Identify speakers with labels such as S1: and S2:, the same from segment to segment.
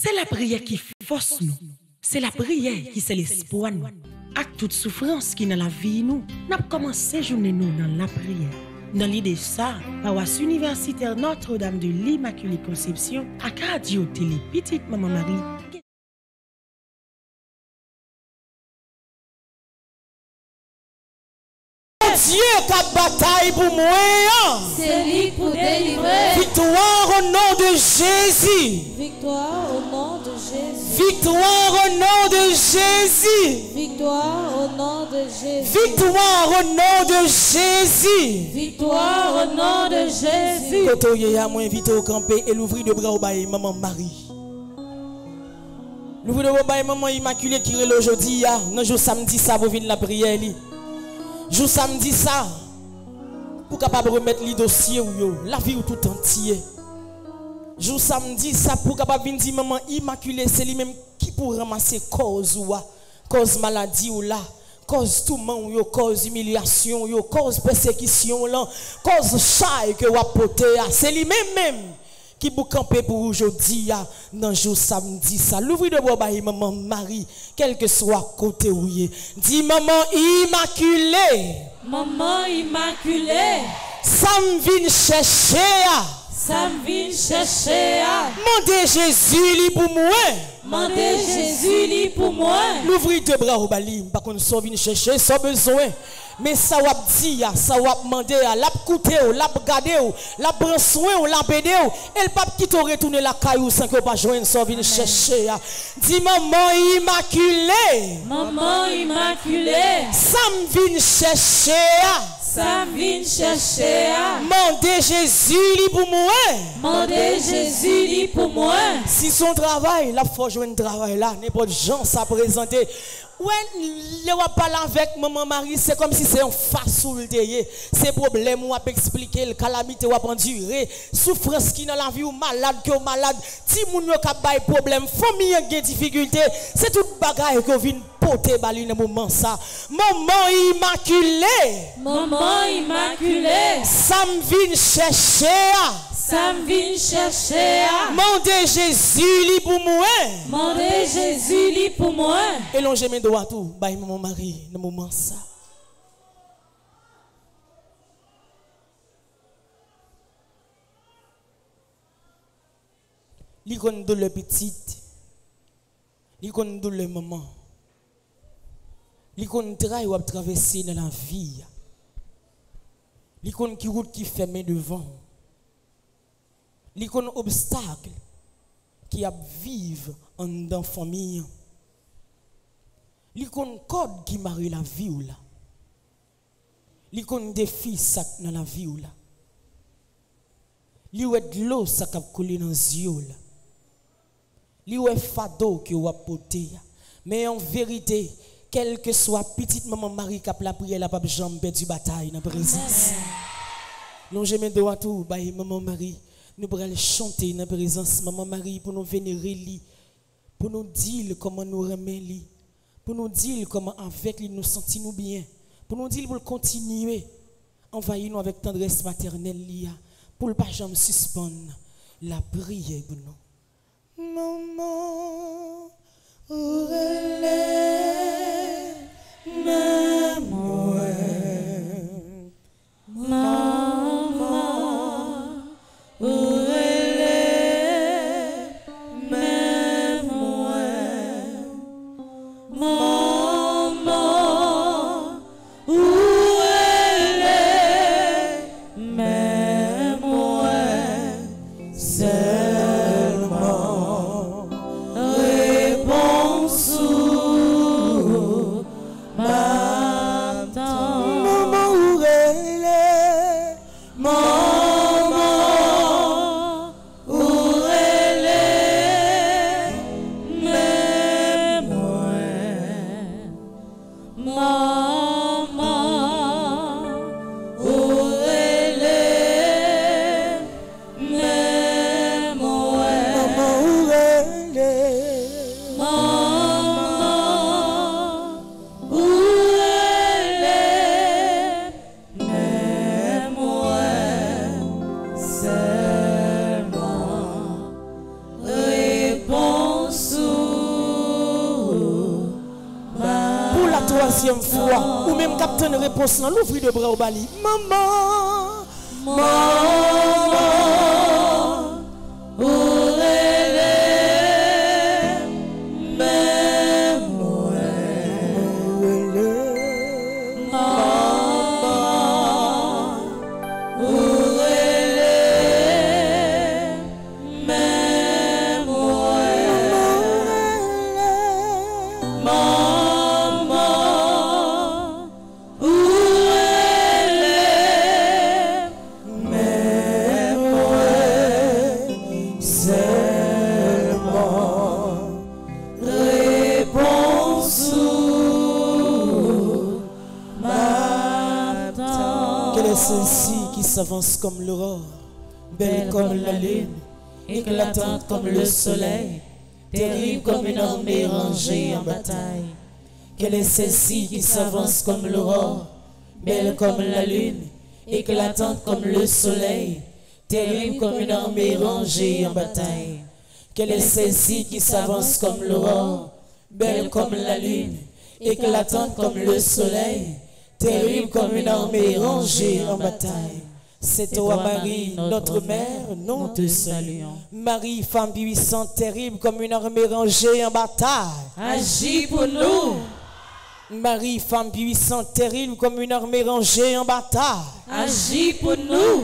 S1: C'est la prière qui force nous. C'est la prière qui c'est l'espoir nous. Avec toute souffrance qui dans la vie nous, n'a commencé journée nous dans la prière. Dans l'idée ça, paroisse universitaire Notre-Dame de l'Immaculée Conception, à Radio Télé Petite Maman Marie.
S2: Dieu qui a bataille pour moi.
S3: C'est lui pour délivrer.
S2: Victoire au nom de Jésus.
S3: Victoire au nom de Jésus.
S2: Victoire au nom de Jésus.
S3: Victoire au nom de Jésus.
S2: Victoire au nom de Jésus.
S3: Victoire au nom de Jésus.
S2: Quand on y a moi invité au camper et l'ouvrir de bras au bail maman Marie. L'ouvrir de bras au bail maman Immaculée qui est aujourd'hui dans jour samedi ça pour venir la prière li. Jour samedi ça pour capable remettre les dossiers ou yo la vie ou tout entier. Jour samedi ça pour capable venir dire maman Immaculée c'est lui même qui pour ramasser cause ou cause maladie ou là cause tout monde yo cause humiliation yo cause persécution là cause chaille que ou porter c'est lui même qui vous camper pour aujourd'hui dans jour samedi ça l'ouvrir de bois maman Marie quel que soit côté où y dit maman Immaculée ça me vient chercher mandez Jésus pour moi.
S3: Mandez Jésus pour moi.
S2: L'ouvrir de bras au bali, pas qu'on soit venu chercher sans besoin. Mais ça va dire, ça va demander, la coûter, la garder, la prendre soin, la aider. Elle pas qui te retourner la caillou sans que pas joindre sans venir chercher. Dis maman Immaculée. Ça me vient chercher. Mandez Jésus pour moi. Si son travail, la faut jouer un travail là, n'importe gens ça présenter. Ouais, le va parler avec maman Marie, c'est comme si c'est un facile de c'est problème ou à expliquer, le calamité ou à endurer, souffrance qui dans la vie ou malade que malade, si moun yo ka bay problème, famille gen difficulté, c'est toute bagaille que vient porter bali dans moment ça. Maman Immaculée. Ça me vient chercher. Mandez Jésus pour moi. Et l'on j'ai mes doigts tout, bye maman Marie, dans moment ça. L'icône de le petite, l'icône de le maman, l'icône travail ou traverser dans la vie, l'icône qui route qui ferme devant. L'icône obstacle qui a vivre en dans famille. L'icône code qui marie la vie ou là. L'icône défi ça dans la vie ou là. L'oué de l'eau ça cap couler dans yeux là. L'oué fado que ou a porter. Mais en vérité, quelle que soit petite maman Marie cap la prière la pas jamais perdu bataille dans présence. Longez mes doigts tout baï maman Marie. Nous pourrons chanter dans la présence de Maman Marie pour nous vénérer lui, pour nous dire comment nous remettre lui, pour nous dire comment avec lui nous sentir bien, pour nous dire pour continuer, envahir nous avec tendresse maternelle lui, pour ne pas jamais suspendre la prière pour nous. Maman, où elle est, maman, où elle est, même moi, maman, où elle est, même moi, seulement réponse ma deuxième fois, ou même captain de réponse, l'ouvrir de bras au bali. Maman,
S3: Maman,
S2: celle-ci qui s'avance comme l'aurore, belle comme la lune, éclatante comme le soleil, terrible comme une armée rangée en bataille. Quelle est celle-ci qui s'avance comme l'aurore, belle comme la lune, éclatante comme le soleil, terrible comme une armée rangée en bataille. Quelle est celle-ci qui s'avance comme l'aurore, belle comme la lune, éclatante comme le soleil, terrible comme une armée rangée en bataille. C'est toi, Marie, notre mère, nous te saluons. Marie, femme puissante, terrible comme une armée rangée en bataille.
S3: agis pour nous.
S2: Marie, femme puissante, terrible comme une armée rangée en bataille.
S3: Agis pour nous.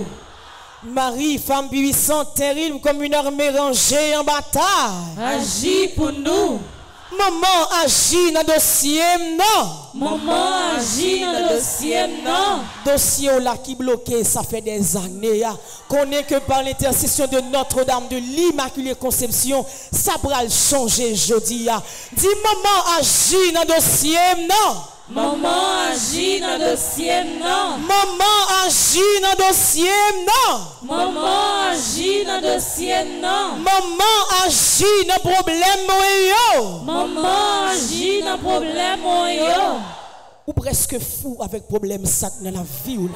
S2: Marie, femme puissante, terrible comme une armée rangée en bataille.
S3: Agis pour nous.
S2: Maman agit dans le dossier, non.
S3: Maman agit dans le dossier, non.
S2: Dossier là qui bloqué, ça fait des années. Qu'on est que par l'intercession de Notre-Dame de l'Immaculée Conception, ça pourra le changer jeudi. Dis maman agit dans le dossier, non.
S3: Maman agit dans le dossier, non.
S2: Maman agit dans le dossier, non.
S3: Maman agit dans le dossier, non.
S2: Maman agit dans le problème, yo.
S3: Maman agit dans le problème, yo.
S2: Ou presque fou avec problème ça dans la vie ou là.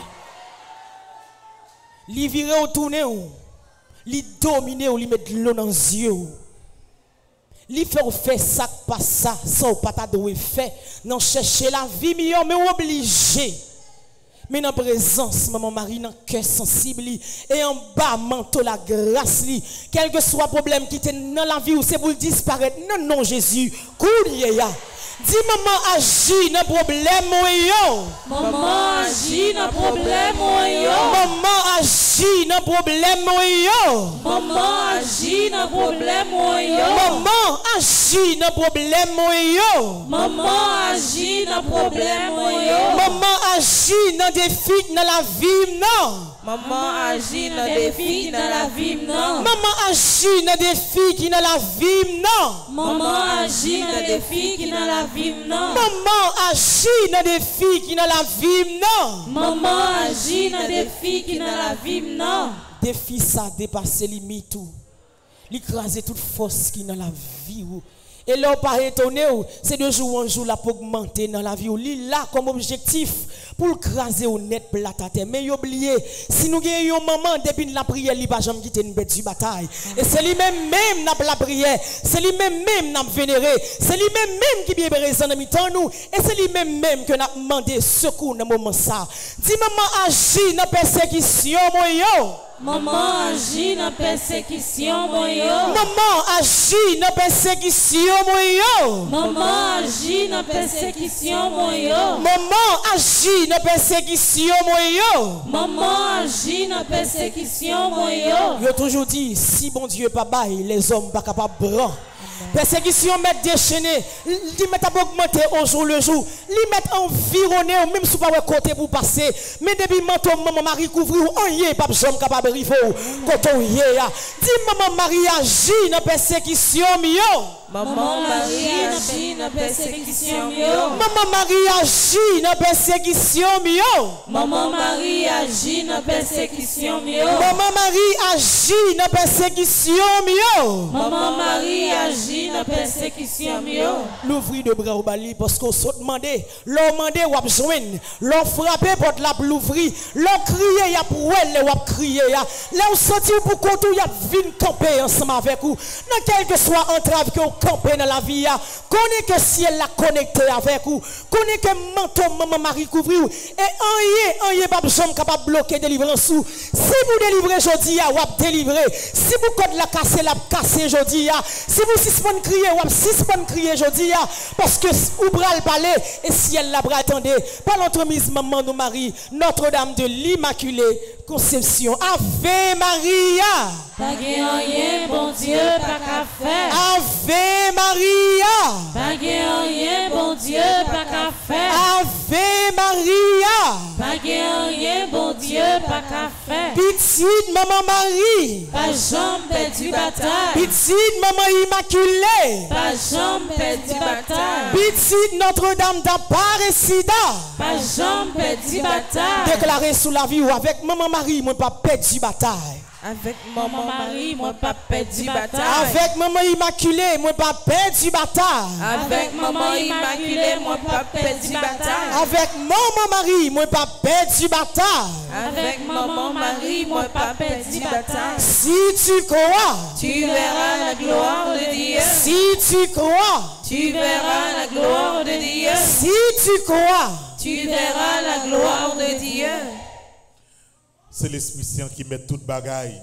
S2: Li virer ou tourner ou, li dominer ou li mettre l'eau dans les yeux. Li fait ça pas ça, ça ou pas ta doué fait, non chercher la vie meilleure mais obligé. Mais dans présence maman Marie dans cœur sensible et en bas manteau la grâce li, quel que soit problème qui est dans la vie ou c'est pour disparaître. Non Jésus, courir ya. Dis maman agit dans problème yo.
S3: Maman agit dans problème yo.
S2: Maman agit dans problème yo.
S3: Maman agit dans problème yo.
S2: Maman agit dans problème yo.
S3: Maman agit dans problème yo.
S2: Maman agit dans défi dans la vie non.
S3: Maman agit dans défi dans la vie non.
S2: Maman agit dans défi qui dans la vie non.
S3: Maman agit dans défi qui dans la vie non.
S2: Maman agit dans défi qui dans la vie non.
S3: Maman agit dans défi qui dans la vie non.
S2: Défi ça dépasser limite tout. L'écraser toute force qui dans la vie ou. Et là, pas étonné, c'est de jour en jour là pour augmenter dans la vie. Li là comme objectif pour craser au net plat à terre. Mais oubliez, si nous gagnons maman depuis la prière, il va jamais quitter une bête de bataille. Et c'est lui-même n'a la prière, c'est lui-même n'a vénéré, c'est lui-même qui bien présent dans mi-temps nous. Et c'est lui-même que n'a demandé secours dans moment ça. Dis maman agit dans persécution moi yo.
S3: Maman agit dans persécution moi yo.
S2: Maman agit dans persécution moi yo.
S3: Maman agit dans persécution moi yo.
S2: Maman agit dans persécution moi yo.
S3: Maman agit dans persécution moi yo.
S2: Yo toujours dit si bon Dieu pas bail les hommes pas capable bran. Persécution met déchaîné, li met augmenté au jour le jour, li met environné même si pas côté pour passer, mais depuis manteau maman Marie couvrir on y est pas jamais capable river côté y est. Dis maman Marie agit dans persécution yo.
S3: Maman Marie agit dans persécution yo.
S2: Maman Marie agit dans persécution yo.
S3: Maman Marie agit dans persécution yo.
S2: Maman Marie agit dans persécution yo.
S3: Maman Marie agit dans persécution yo.
S2: L'ouvrir de bras au bali parce qu'on se demandé, l'on demandé ou ap joindre, l'on frappé porte la l'ouvrir, l'on crier y a pour elle ou ap crier là on senti pour côté y a vinn camper ensemble avec vous. Dans quel que soit entrave que camper dans la vie, connaît que ciel l'a connecté avec vous, connaît que manteau maman Marie couvre vous, et rien pas besoin capable de bloquer délivrance ou. Si vous délivrez aujourd'hui, vous avez délivré. Si vous code la casser, la casser aujourd'hui. Si vous suspendez crier, vous suspendez crier aujourd'hui. Parce que vous bral parler et ciel la bras attendez. Par l'entremise maman nous Marie, Notre-Dame de l'Immaculée Conception. Ave Maria.
S3: Pas rien, bon Dieu, pas qu'à faire.
S2: Ave Maria.
S3: Pas rien, bon Dieu, pas qu'à faire.
S2: Ave Maria.
S3: Pas rien, bon Dieu, pas qu'à faire.
S2: Petite maman Marie.
S3: Pas jambe perdu bataille.
S2: Petite maman Immaculée.
S3: Pas jambe perdu bataille.
S2: Petite Notre-Dame d'Aparicida.
S3: Pas jambe perdu bataille.
S2: Déclaré sous la vie ou avec maman Marie, moi pas perdu bataille.
S3: Avec maman Marie, moi pas perdu bataille.
S2: Avec maman Immaculée, moi pas perdu bataille.
S3: Avec maman Immaculée, moi pas perdu bataille.
S2: Avec maman Marie, moi pas perdu bataille.
S3: Avec maman Marie, moi pas perdu bataille.
S2: Si tu crois,
S3: tu verras la gloire de Dieu.
S2: Si tu crois,
S3: tu verras la gloire de Dieu.
S2: Si tu crois,
S3: tu verras la gloire de Dieu.
S4: C'est l'Esprit Saint qui met toute bagaille.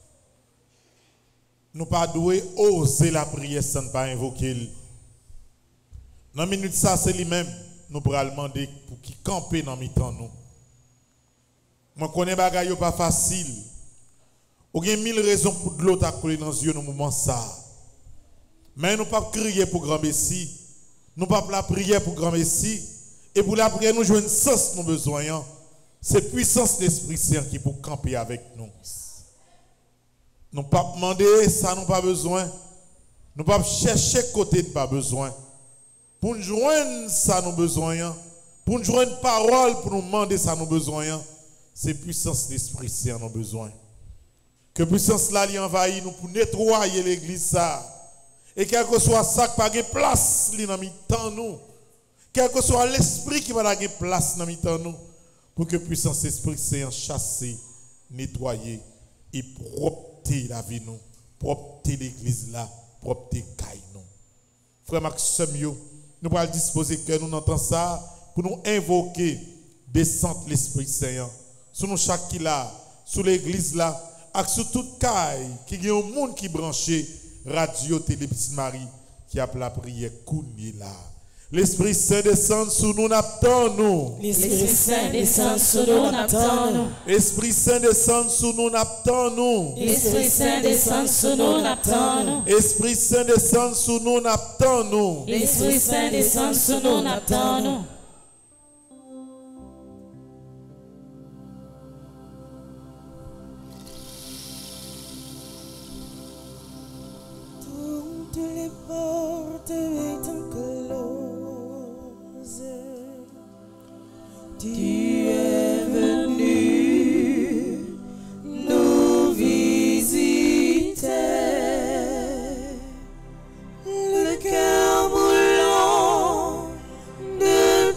S4: Nous pas doué oser la prière sans pas invoquer. Dans la minute ça, c'est lui-même. Nous pourrons demander pour qu'il campe dans le temps nous. Moi connais bagaille pas facile. Il y a 1000 raisons pour de l'autre à coller dans les yeux dans le moment ça. Mais nous pas crier pour grand Messie. Nous pas la prière pour grand Messie. Et pour la prière, nous jouons un sens nous besoin. C'est puissance de l'Esprit Saint qui peut camper avec nous. Nous ne pas demander ça, nous pas besoin. Nous pas chercher côté de pas besoin. Pour nous joindre ça, nous besoin. Pour nous joindre parole, pour nous demander ça, nous besoin. C'est puissance de l'Esprit Saint, nous besoin. Que puissance là, il envahit nous pour nettoyer l'église ça. Et quel que soit ça qui n'a pas de place dans le temps nous. Quel que soit l'esprit qui va avoir de place dans le temps nous. Pour que puissance Esprit Saint chasser, nettoyer et propter la vie nous, propter l'église là, propter caille nous. Frère Maxime, nous allons disposer que nous entendons ça pour nous invoquer descente l'Esprit Saint sur nous chaque qui là, sur l'église là, et sur toute caille qui y a un monde qui branché radio télé Petite Marie qui a la prière Kouni là. L'Esprit Saint descend sur nous, n'attend-nous.
S3: L'Esprit Saint descend sur nous, n'attend-nous.
S4: L'Esprit Saint descend sur nous, n'attend-nous.
S3: L'Esprit Saint descend sur nous, n'attend-nous.
S4: L'Esprit Saint descend sur nous, n'attend-nous.
S3: L'Esprit Saint descend sur nous, n'attend-nous.
S2: Toutes les portes étant closes. Tu es venu nous visiter, le cœur brûlant de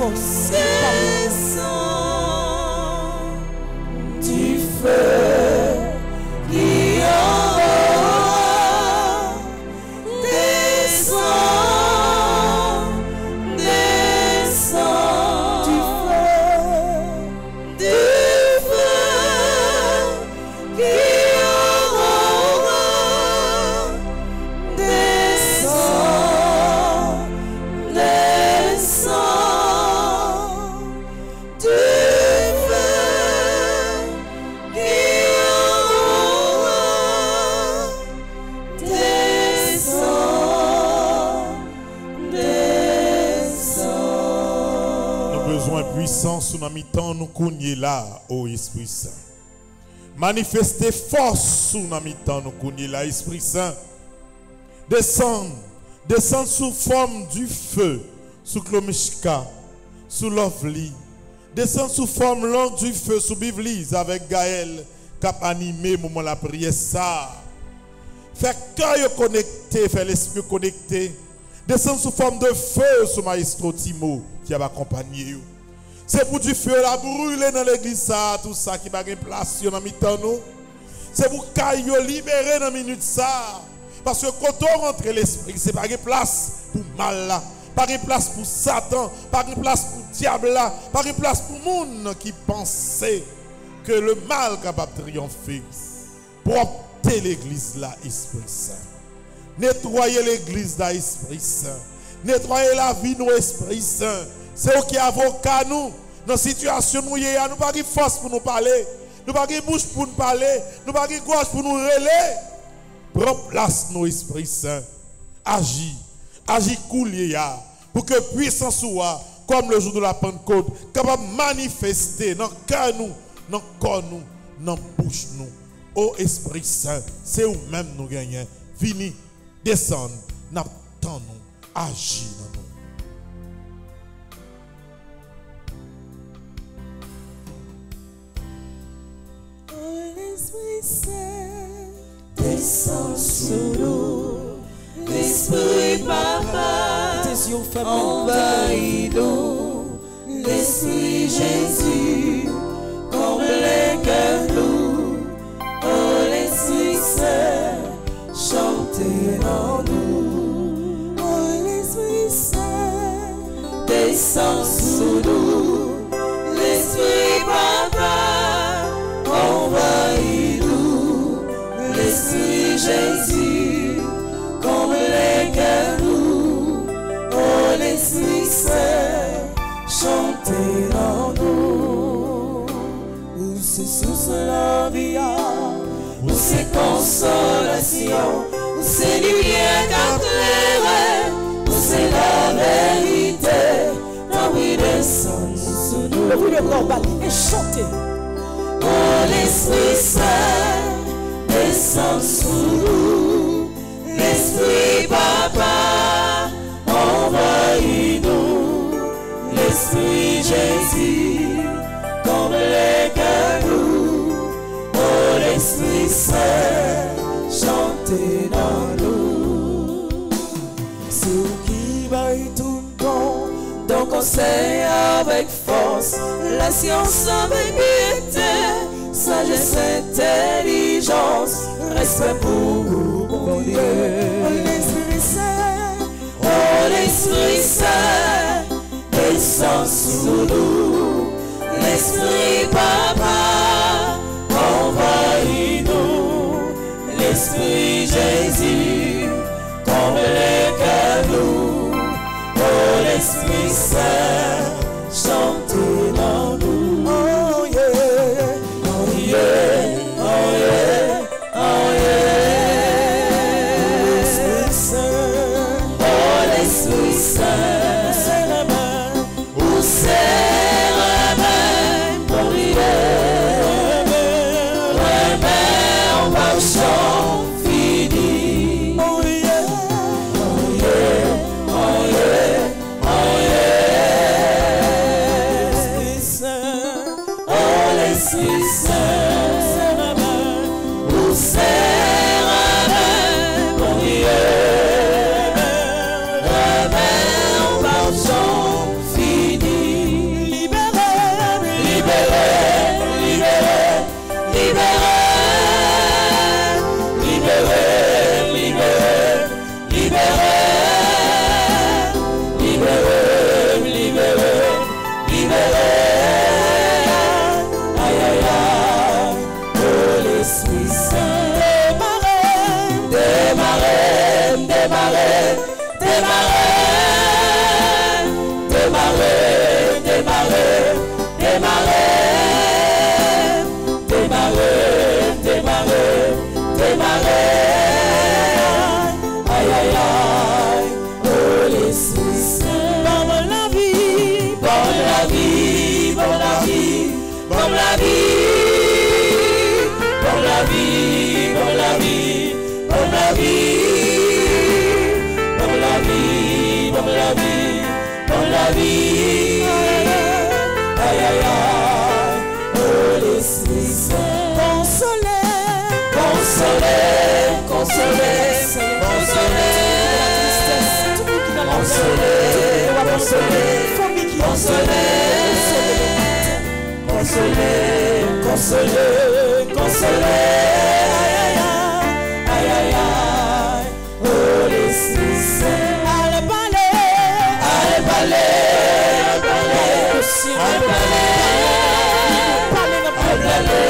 S2: force.
S3: Descends du feu qui aura. Descends, descends du feu qui aura. Descends, descends du feu qui aura. Descends, descends.
S4: Nous avons besoin de puissance sous notre temps, nous cognons là, ô Esprit Saint. Manifester force sous notre temps, nous cognons là, Esprit Saint. Descendre sous forme du feu, sous Klomishka, sous Lovely. Descendre sous forme longue du feu, sous Bivlise, avec Gaël, qui a animé le moment de la prière. Ça. Fait cœur connecté, fait l'esprit connecté. Descendre sous forme de feu, sous Maestro Timo, qui a accompagné. C'est pour du feu la brûler dans l'église, ça, tout ça qui va gagner place dans mi-temps nous. C'est pour caillou libérer dans minute ça. Parce que quand on rentre l'esprit, c'est pas une place pour mal là, pas une place pour Satan, pas une place pour diable là, pas une place pour monde qui pensait que le mal est capable de triompher. Propter l'église là, Esprit Saint. Nettoyer l'église là, Esprit Saint. Nettoyer la vie nous, Esprit Saint. C'est eux qui avocat nous. Dans la situation où nous n'avons pas de force pour nous parler. Nous n'avons pas de bouche pour nous parler. Nous n'avons pas de gorge pour nous relayer. Prends place nos Esprit Saint. Agis. Agis coulier pour que puissance soit comme le jour de la Pentecôte capable de manifester dans le cœur nous, dans le corps nous, dans la bouche nous. Ô Esprit Saint, c'est où même nous gagnons. Vini, descendre, n'attends nous, agis dans nous.
S3: L'Esprit Saint descend sous nous, l'Esprit Papa envahit-nous, l'Esprit Jésus comble les cœurs nous, oh l'Esprit Saint chantez en nous, oh l'Esprit Saint descend sous nous, l'Esprit Papa envahit-nous, l'Esprit Jésus comble les cœurs nous, oh l'Esprit Saint chantez en nous. Où c'est source la vie, où c'est consolation, où c'est lumière qu'éclairer, où c'est la vérité, là où il descend sous nous.
S2: Levez les bras et chantez.
S3: Oh l'Esprit Saint descend sous nous, l'Esprit Papa envahit-nous, l'Esprit Jésus comble les cœurs nous, oh l'Esprit Saint chantez dans nous. C'est vous qui baille tout le temps, donc conseil avec force, la science avec piété, sagesse, intelligence, respect pour mon Dieu. Oh l'Esprit Saint, oh l'Esprit Saint, descend sous nous, l'Esprit Papa envahit-nous, l'Esprit Jésus comble les cœurs nous, oh l'Esprit Saint chantez dans nous. Oh yeah, oh yeah, oh yeah, oh yeah. L'Esprit Saint, oh l'Esprit Saint, c'est la main, où c'est la main pour l'hiver.
S2: démarrer, démarrer, démarrer, démarrer, démarrer, démarrer. Aïe aïe aïe, oh l'Esprit Saint. Bon la vie, bon la vie, bon la vie, bon la vie, bon la vie, bon la vie, bon la vie, bon la vie, bon la vie, bon la vie. Aïe aïe aïe, oh l'Esprit Saint. Consoler, consoler, consoler, consoler, consoler, consoler, consoler, aïe aïe aïe, oh l'Esprit Saint. Allez balai, allez balai, allez balai, allez balai, allez balai.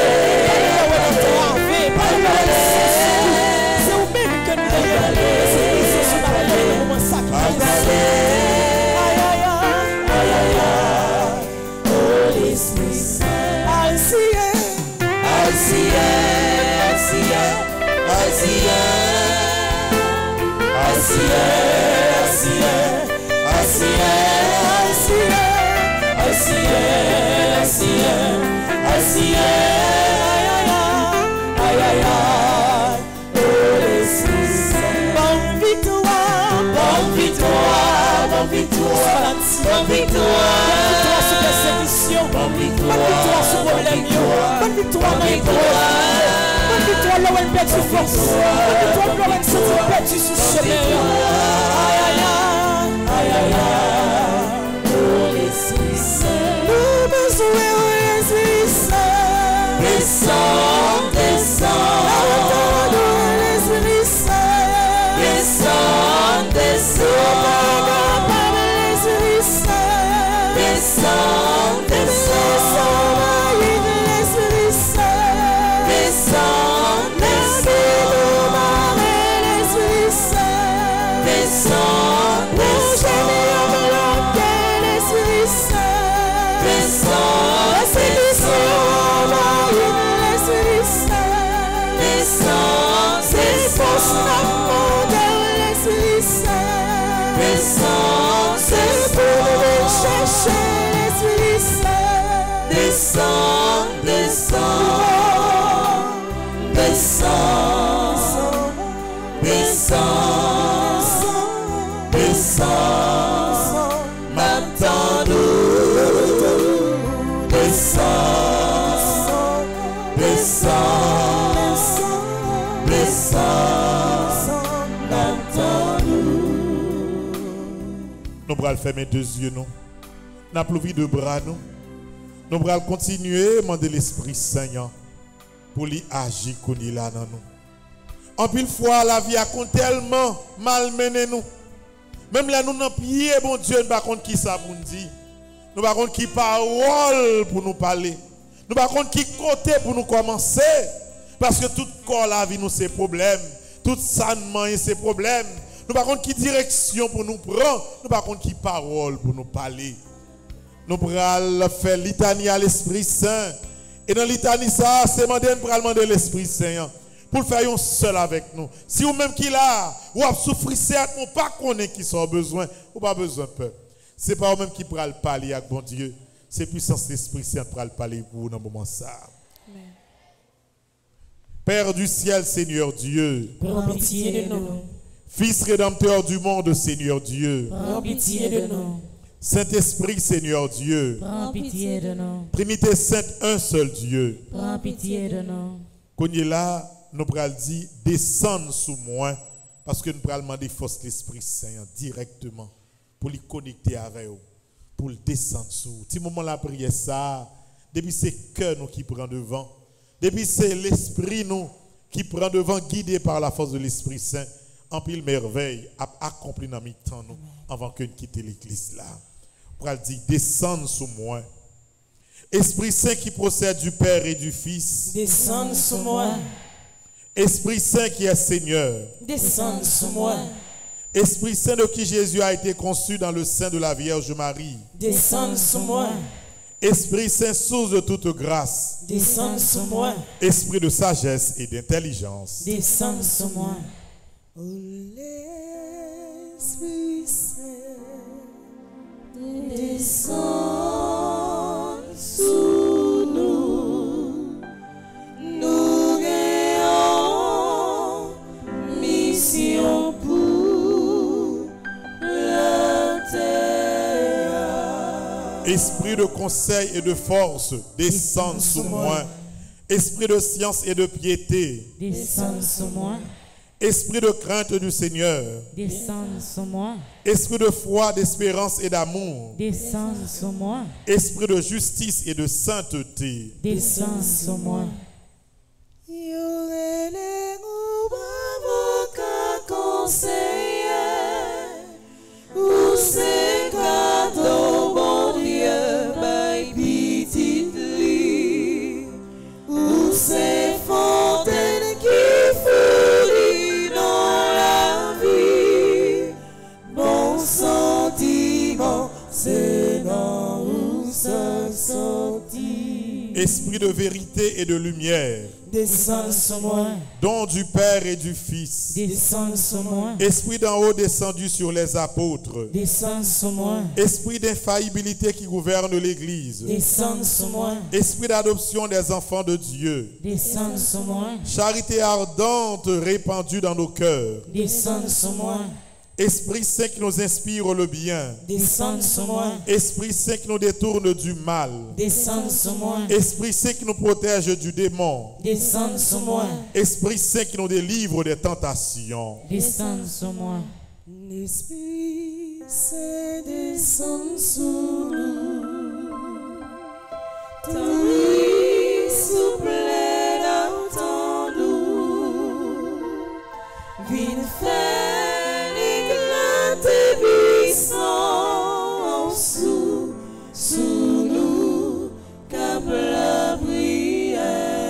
S2: Bonne victoire sur persécution, bonne victoire sur problème, bonne victoire dans les bonne victoire là où elle perd sur force, bonne victoire là où elle se perdu sur chemin. Aïe aïe aïe, aïe aïe aïe, oh l'Esprit Saint. Nous besoin de l'Esprit Saint. Descends, descends, l'Esprit Saint. Descends, descends. Descends, descends, l'Esprit Saint. Descends, descends, l'Esprit Saint. Descends, descends, l'Esprit Saint. Descends, descends, l'Esprit Saint. Descends, descends, l'Esprit Saint. Descends, chercher l'Esprit Saint. Descends, descends, descends, descends, descends, maintenant-nous. Descends, descends, descends, maintenant-nous.
S4: Nous allons fermer deux yeux, nous. N'a plus de bras, nous. Nous allons continuer à demander l'Esprit Saint pour lui agir comme il a dans nous. En pile fois, la vie a tellement malmené nous. Même là, nous n'avons pied, bon Dieu, nous ne savons pas qui ça pour nous dire. Nous ne savons pas qui parole pour nous parler. Nous ne savons pas qui côté pour nous commencer. Parce que tout corps, la vie, nous, c'est problème. Tout sanement, c'est problème. Nous ne savons pas qui direction pour nous prendre. Nous ne savons pas qui parole pour nous parler. Nous allons faire litanie à l'Esprit Saint. Et dans litanie, ça, c'est demander l'Esprit Saint pour le faire seul avec nous. Si vous même qui là, ou avez souffert, certes, ou pas connaître qui sont besoin, ou pas besoin de peur. Ce n'est pas vous même qui pourra le parler avec bon Dieu. C'est puissance de l'Esprit Saint pour le parler pour vous dans le moment ça. Amen. Père du ciel, Seigneur Dieu.
S2: Prends pitié de nous.
S4: Fils rédempteur du monde, Seigneur Dieu.
S2: Prends pitié de nous.
S4: Saint-Esprit, Seigneur Dieu.
S2: Prends pitié de nous.
S4: Trinité Sainte, un seul Dieu.
S2: Prends pitié de nous.
S4: Quand il est là, nous allons dire, descendre sous moi, parce que nous allons demander force de l'Esprit Saint directement, pour lui connecter avec vous, pour le descendre sous vous. Petit moment la prière, ça, depuis c'est le cœur nous qui prend devant, depuis c'est l'Esprit nous qui prend devant, guidé par la force de l'Esprit Saint, en pile merveille, a accompli dans notre temps, nous, avant que nous quittions l'église là. Pour dire, descendre sous moi. Esprit Saint qui procède du Père et du Fils.
S2: Descends sous moi.
S4: Esprit Saint qui est Seigneur.
S2: Descends sous moi.
S4: Esprit Saint de qui Jésus a été conçu dans le sein de la Vierge Marie.
S3: Descends sur moi.
S4: Esprit Saint, source de toute grâce.
S3: Descends sur moi.
S4: Esprit de sagesse et d'intelligence.
S3: Descends sur moi.
S2: Oh, l'Esprit Saint,
S3: descends sous nous. Nous gagnons mission pour la terre.
S4: Esprit de conseil et de force, descends sur moi. Esprit de science et de piété.
S3: Descends sur moi.
S4: Esprit de crainte du Seigneur.
S3: Descends sur moi.
S4: Esprit de foi, d'espérance et d'amour.
S3: Descends sur moi.
S4: Esprit de justice et de sainteté.
S3: Descends sur moi. Conseiller, ou c'est cadeau, bon Dieu, by petit lit, ou c'est fontaine qui fouille dans la vie, bon sentiment, c'est dans où ça sortit.
S4: Esprit de vérité et de lumière.
S3: Descends sur moi.
S4: Don du Père et du Fils.
S3: Descends sur moi.
S4: Esprit d'en haut descendu sur les apôtres.
S3: Descends sur moi.
S4: Esprit d'infaillibilité qui gouverne l'Église.
S3: Descends sur moi.
S4: Esprit d'adoption des enfants de Dieu.
S3: Descends sur moi.
S4: Charité ardente répandue dans nos cœurs.
S3: Descends sur moi.
S4: Esprit Saint qui nous inspire le bien.
S3: Descends sur moi.
S4: Esprit Saint qui nous détourne du mal.
S3: Descends sur moi.
S4: Esprit Saint qui nous protège du démon.
S3: Descends sur moi.
S4: Esprit Saint qui nous délivre des tentations.
S3: Descends sur moi.
S2: l'Esprit Saint descend sur nous.
S3: Ton souple dans nous. Viens faire éclater puissant sous nous, cap la prière.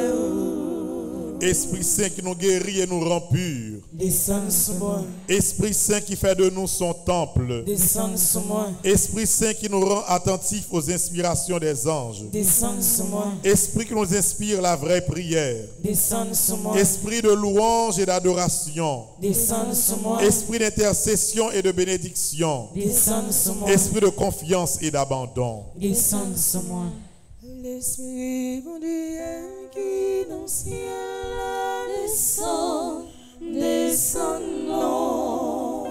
S4: Esprit Saint qui nous guérit et nous rend purs.
S2: Descends sur moi.
S4: Esprit Saint qui fait de nous son temple.
S2: Descends sur moi.
S4: Esprit Saint qui nous rend attentifs aux inspirations des anges.
S2: Descends sur moi.
S4: Esprit qui nous inspire la vraie prière.
S2: Descends sur moi.
S4: Esprit de louange et d'adoration.
S2: Descends sur moi.
S4: Esprit d'intercession et de bénédiction.
S2: Descends sur moi.
S4: Esprit de confiance et d'abandon.
S3: Descends sur moi.
S2: L'Esprit bon Dieu qui dans le ciel
S3: Descends, descends, non.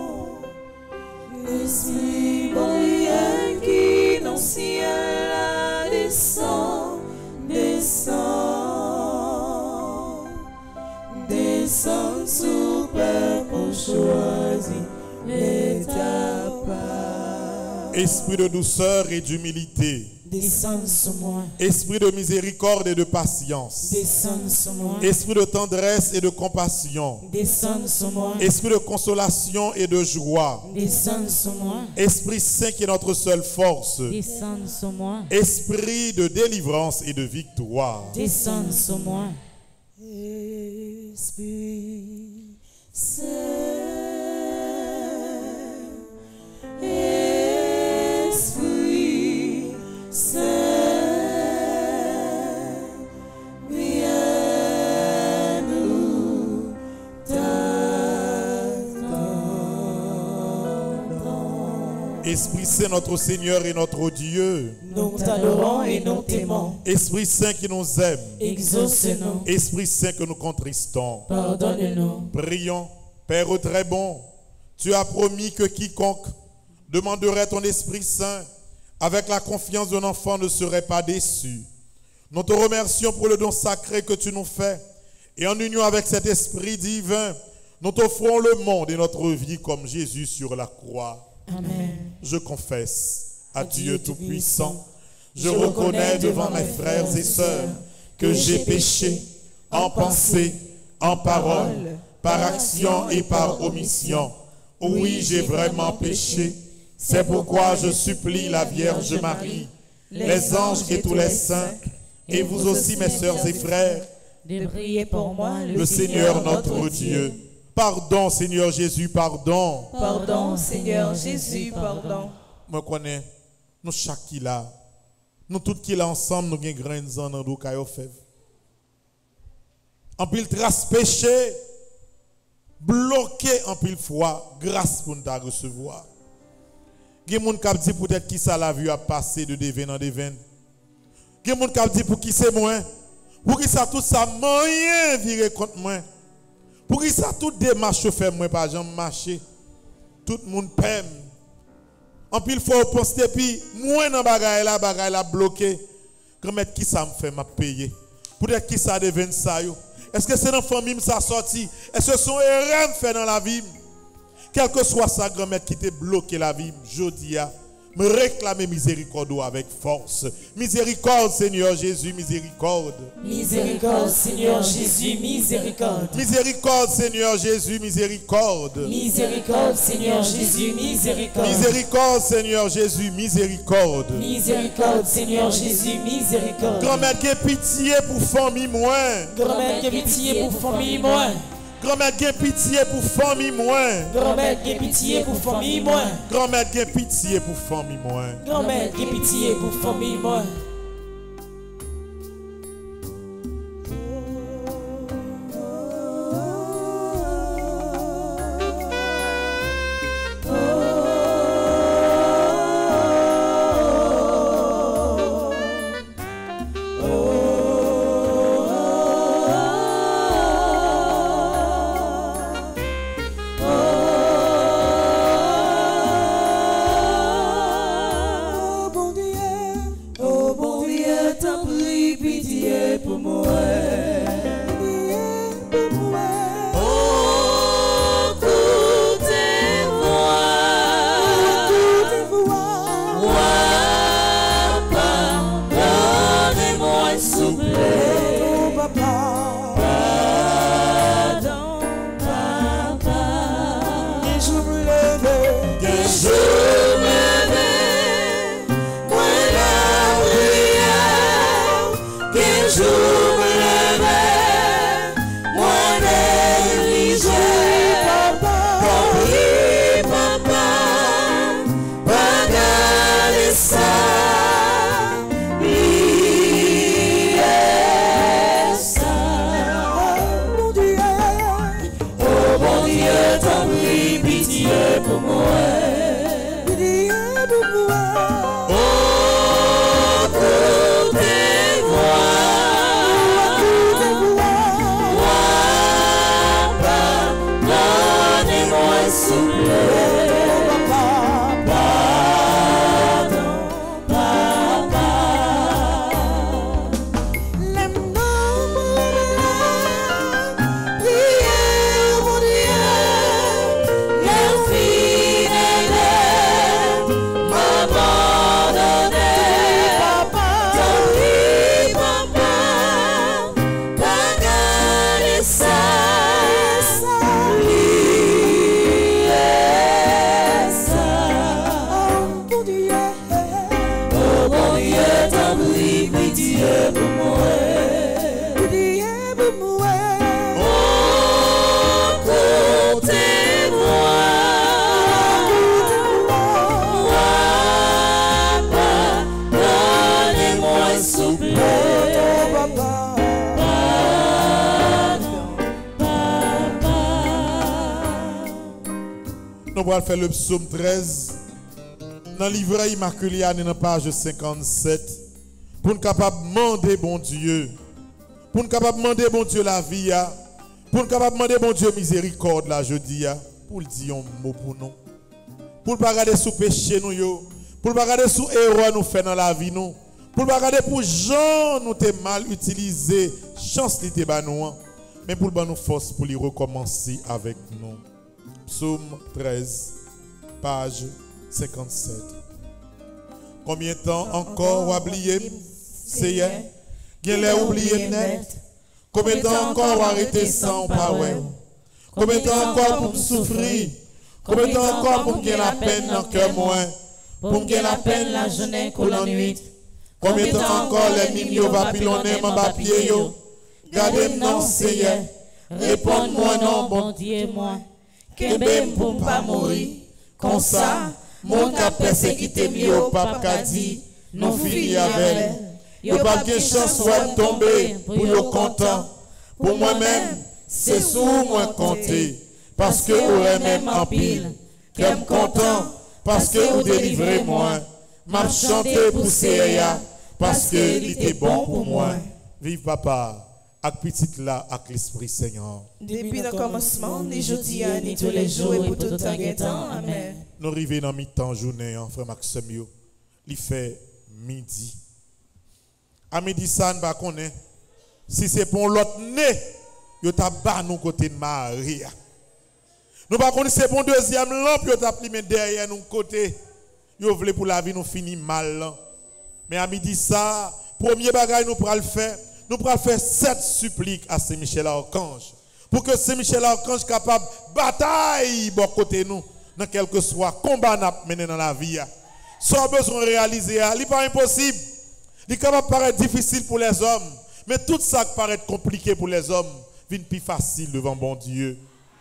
S3: L'Esprit bon Dieu qui dans le ciel descend, descend, descend sous peuple choisi, l'état pas.
S4: Esprit de douceur et d'humilité.
S2: descends sur moi.
S4: Esprit de miséricorde et de patience.
S2: Descends sur moi.
S4: Esprit de tendresse et de compassion.
S2: Descends sur moi.
S4: Esprit de consolation et de joie.
S2: Descends sur moi.
S4: Esprit Saint qui est notre seule force.
S3: Descends sur moi,
S4: Esprit de délivrance et de victoire.
S3: descends sur moi.
S2: Esprit
S3: Saint, Esprit Saint, viens nous t'attendre.
S4: Esprit Saint notre Seigneur et notre Dieu.
S2: nous t'adorons et nous t'aimons.
S4: Esprit Saint qui nous aime.
S2: Exauce-nous.
S4: Esprit Saint que nous contristons.
S2: Pardonne-nous.
S4: Prions. Père très bon, tu as promis que quiconque demanderait ton Esprit Saint avec la confiance d'un enfant ne serait pas déçu. Nous te remercions pour le don sacré que tu nous fais. Et en union avec cet Esprit divin, nous t'offrons le monde et notre vie comme Jésus sur la croix.
S2: Amen.
S4: Je confesse à Dieu
S2: Dieu
S4: Tout-Puissant, je reconnais devant mes frères et sœurs que j'ai péché en pensée, en parole, par action et par omission. Oui, j'ai vraiment péché. C'est pourquoi je supplie la Vierge Marie, les anges et tous les saints, et vous aussi mes sœurs et frères,
S3: De prier pour moi,
S4: le Seigneur notre Dieu, Pardon, Seigneur Jésus, pardon.
S3: Pardon, Seigneur Jésus, pardon.
S4: Moi connais, nous chaque qui là, nous tous qui là ensemble, nous avons grain de dans nous kayo fèv. En pile trace péché, bloqué en pile foi, grâce pour nous recevoir. Il y a des gens qui disent peut-être qui ça la vue a passé de devin en devin. Il y a des gens qui disent pour qui c'est moi. Pour qui ça tout ça moyen viré contre moi. Pour qui ça tout démarche fait moi pas jamais marcher. Tout le monde pème. En pile faut penser puis moi dans bagaille la bloqué. Comment qui ça me fait m'a payer. Peut-être qui ça devine ça yo. Est-ce que c'est dans la famille que ça sorti? Est-ce que son erreur fait dans la vie? Quel que soit sa grand-mère qui t'a bloqué la vie, je dis à me réclamer miséricorde avec force. Miséricorde, Seigneur Jésus, miséricorde.
S3: Miséricorde, Seigneur Jésus, miséricorde.
S4: Miséricorde, Seigneur Jésus, miséricorde.
S3: Miséricorde, Seigneur Jésus, miséricorde.
S4: Miséricorde, Seigneur Jésus, miséricorde.
S3: Miséricorde, Seigneur Jésus, miséricorde.
S4: Grand-mère qui pitié pour famille moins.
S3: Grand-mère qui pitié pour famille moins.
S4: Grand-mère qui pitié pour famille moins.
S3: Grand-mère qui pitié pour famille moins.
S4: Grand-mère qui pitié pour famille moins.
S3: Grand-mère qui pitié pour famille moins.
S4: Nous allons faire le psaume 13 dans le livret immaculé dans la page 57 pour nous capable demander bon Dieu, pour nous capable demander bon Dieu la vie, pour nous capable demander bon Dieu miséricorde là jeudi, pour le dire un mot pour nous, pour ne pas regarder sous péché nous, pour ne pas regarder sous erreur nous fait dans la vie nous, pour ne pas regarder pour gens nous t'es mal utilisé, chance li t'es ba nous, mais pour nous force pour les recommencer avec nous. Psaume 13, page 57. Combien de temps encore oublier, Seigneur? Qu'il est oublié net. Combien de temps encore arrêter sans parole? Combien de temps encore pour me souffrir? Combien de temps encore pour me gagner la peine dans le cœur moins? Pour me gagner la peine la journée que la nuit? Combien de temps encore les mignots va pilonner mon papier? Gardez-moi, Seigneur.
S3: Réponds-moi non, bon Dieu, moi. Kembe pour pas mourir. Comme ça, mon cap persécuté mieux au pape qu'a dit, non fini avec. Yo pas de chance soit tomber pour yo content. Pour moi-même, c'est sous moi compter. Parce que aurait même en pile. Qu'aime content, parce que vous délivrez moi. M'a chanté pour Séa, parce que il était bon pour moi.
S4: Vive papa, avec petite là, avec l'Esprit Seigneur.
S3: Depuis le commencement, ni jeudi, ni tous les jours, et pour tout temps et temps. Amen.
S4: Nous arrivons dans mi-temps journée, frère Maxime, il fait midi. À midi, ça ne va pas connaître. Si c'est pour l'autre nez, il t'a bas nous côté de Marie. Nous ne connaissons pas c'est pour deuxième lampe, il t'a pris derrière nous côté. Il voulait pour la vie nous finir mal. Mais à midi, ça, premier bagage nous pourrons le faire. Nous pourrons faire 7 suppliques à Saint-Michel Archange. Pour que Saint-Michel Archange soit capable de bataille bon côté nous, dans quel que soit combat nous mener dans la vie. Sans besoin de réaliser, ce n'est pas impossible. Il est capable de paraître difficile pour les hommes. Mais tout ça qui paraît compliqué pour les hommes, vient plus facile devant bon Dieu.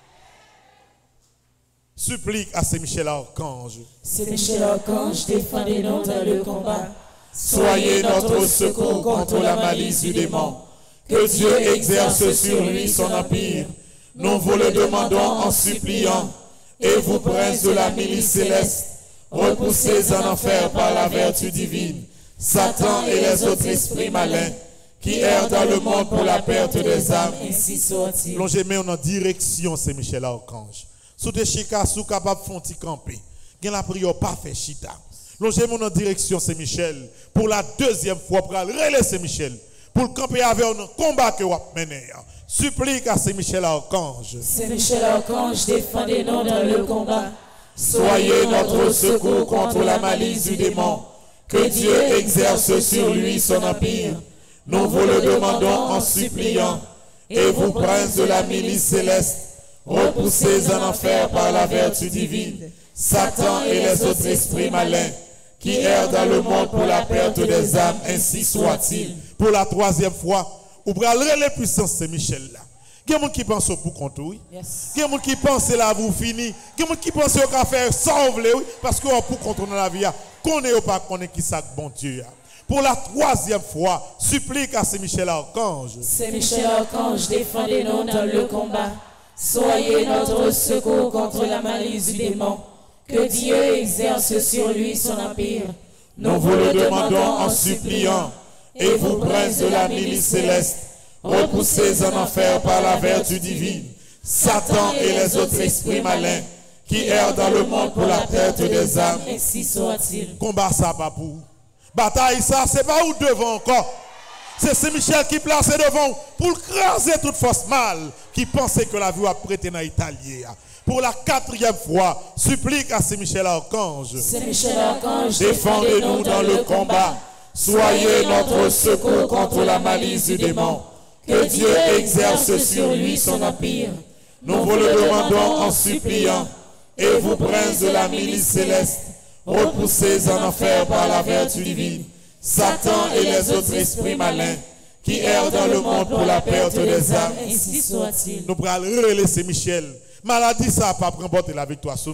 S4: Supplique à Saint-Michel Archange.
S3: Saint-Michel Archange, défendez-nous dans le combat.
S2: Soyez notre secours contre la malice du démon. Que Dieu exerce sur lui son empire. Nous vous le demandons en suppliant. Et vous, princes de la milice céleste, repoussez en enfer par la vertu divine Satan et les autres esprits malins qui errent dans le monde pour la perte des âmes.
S3: Ainsi soit-il.
S4: Plongez-moi en direction Saint-Michel Archange. Sous des chicas, sous capable de faire camper. Gain la prière pas fait chita. Plongez-moi en direction Saint-Michel pour la deuxième fois pour relayer Saint-Michel pour le camper avec un combat que vous menez. Supplique à Saint-Michel Archange.
S3: Saint-Michel Archange, défendez-nous dans le combat.
S2: Soyez notre secours contre la malice du démon. Que Dieu exerce sur lui son empire. Nous vous le demandons en suppliant. Et vous, princes de la milice céleste, repoussez en enfer par la vertu divine Satan et les autres esprits malins qui errent dans le monde pour la perte des âmes, ainsi soit-il.
S4: Pour la troisième fois, vous prenez les puissances Saint-Michel là. Il y a des gens qui pensent pour compte, oui. Il y a des gens qui pensent là, vous finissez. Il y a des gens qui pensent qu'à faire sauver, oui. Parce que pour contrôler la vie, qu'on n'est pas qu'on est qui ça, bon Dieu. Pour la troisième fois, supplique à Saint-Michel Archange.
S3: Saint-Michel Archange, défendez-nous dans le combat. Soyez notre secours contre la malice du démon. Que Dieu exerce sur lui son empire.
S2: Nous vous le demandons en suppliant. Et vous, princes de la milice céleste, repoussez en enfer par la vertu divine Satan et les autres esprits malins qui errent dans le monde pour la perte des âmes.
S3: Ainsi soit-il.
S4: Combat ça, pas pour. Bataille ça, c'est pas où devant encore. C'est Saint-Michel qui place devant pour craser toute force mal qui pensait que la vie a prêté dans l'Italie. Pour la quatrième fois, supplique à Saint-Michel Archange.
S3: Saint-Michel Archange,
S2: défendez-nous dans le combat. Soyez notre secours contre la malice du démon. Que Dieu exerce sur lui son empire. Nous vous le demandons en suppliant. Et vous, princes de la milice céleste, repoussez en enfer par la vertu divine Satan et les autres esprits malins qui errent dans le monde pour la perte des âmes.
S3: Ainsi soit-il.
S4: Nous pourrons relayer Saint-Michel. Maladie, ça n'a pas remporté la victoire sur nous.